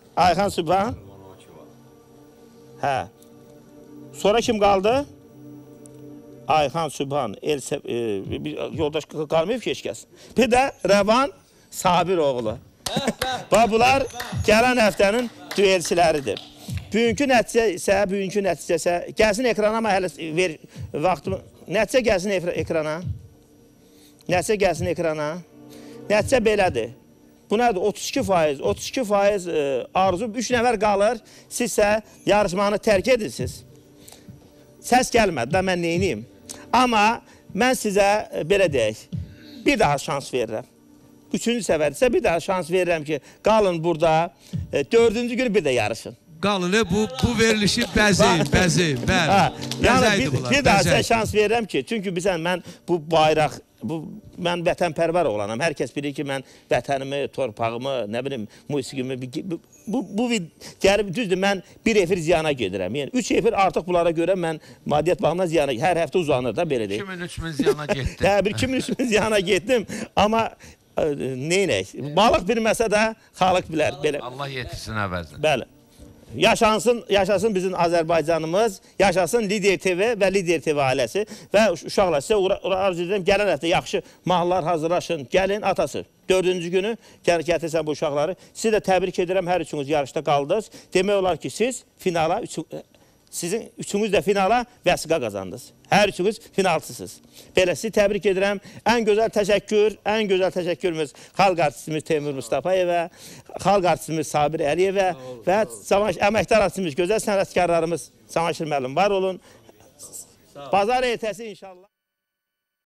Hə. Sonra kim qaldı? Ayxan Sübhan, yoldaş qalmayıb ki, heç kəs. Bir də Rəvan Sabir oğlu. Bunlar gələn həftənin duelçiləridir. Bugünkü nəticə isə, gəlsin ekrana, mən hələ ver vaxtımı. Nəticə gəlsin ekrana. Nəticə gəlsin ekrana. Nəticə belədir. Bu nədir? 32%. 32% arzu. 3 nəfər qalır. Sizsə yarışmanı tərk edirsiniz. Səs gəlmədi da mən neyiniyim. Amma mən sizə belə deyək, bir daha şans verirəm. 3-cü səfərdirsə bir daha şans verirəm ki, qalın burada, 4-cü günü bir də yarışın. Qalın, bu verilişi bəzəyin. Bəzəydi bunlar. Bir daha sizə şans verirəm ki, çünki mən bu bayraq, mən vətənpərvər olanam. Hər kəs bilir ki, mən vətənimi, torpağımı, nə bilim, musiqimi, düzdür, mən bir efir ziyana gedirəm. Yəni, 3 efir artıq bunlara görə mən maddiyyat baxımdan ziyana, hər həftə uzanır da, belə deyil. 2000-3000 ziyana getdim. Hə, 2000-3000 ziyana getdim, amma neynək? Balıq bilməsə də xalq bilər. Allah yetirsin əvəzini. Bəli. Yaşasın bizim Azərbaycanımız, yaşasın Lider TV və Lider TV ailəsi və uşaqlar sizə arzu edirəm, gələn həftə yaxşı mahnılar hazırlaşın, gəlin atası. 4-cü günü gətirsən bu uşaqları. Sizi də təbrik edirəm, hər üçünüz yarışda qaldınız. Demək olar ki, siz finala, sizin üçünüz də finala vəsiqa qazandınız. Hər üçünüz finalçısınız. Belə sizi təbrik edirəm. Ən gözəl təşəkkürümüz xalq artistimiz Teymur Mustafayevə, xalq artistimiz Sabir Əliyevə və əməkdar artistimiz, gözəl sənətkarlarımız Samaşir müəllim var olun. Bazar ertəsi inşallah.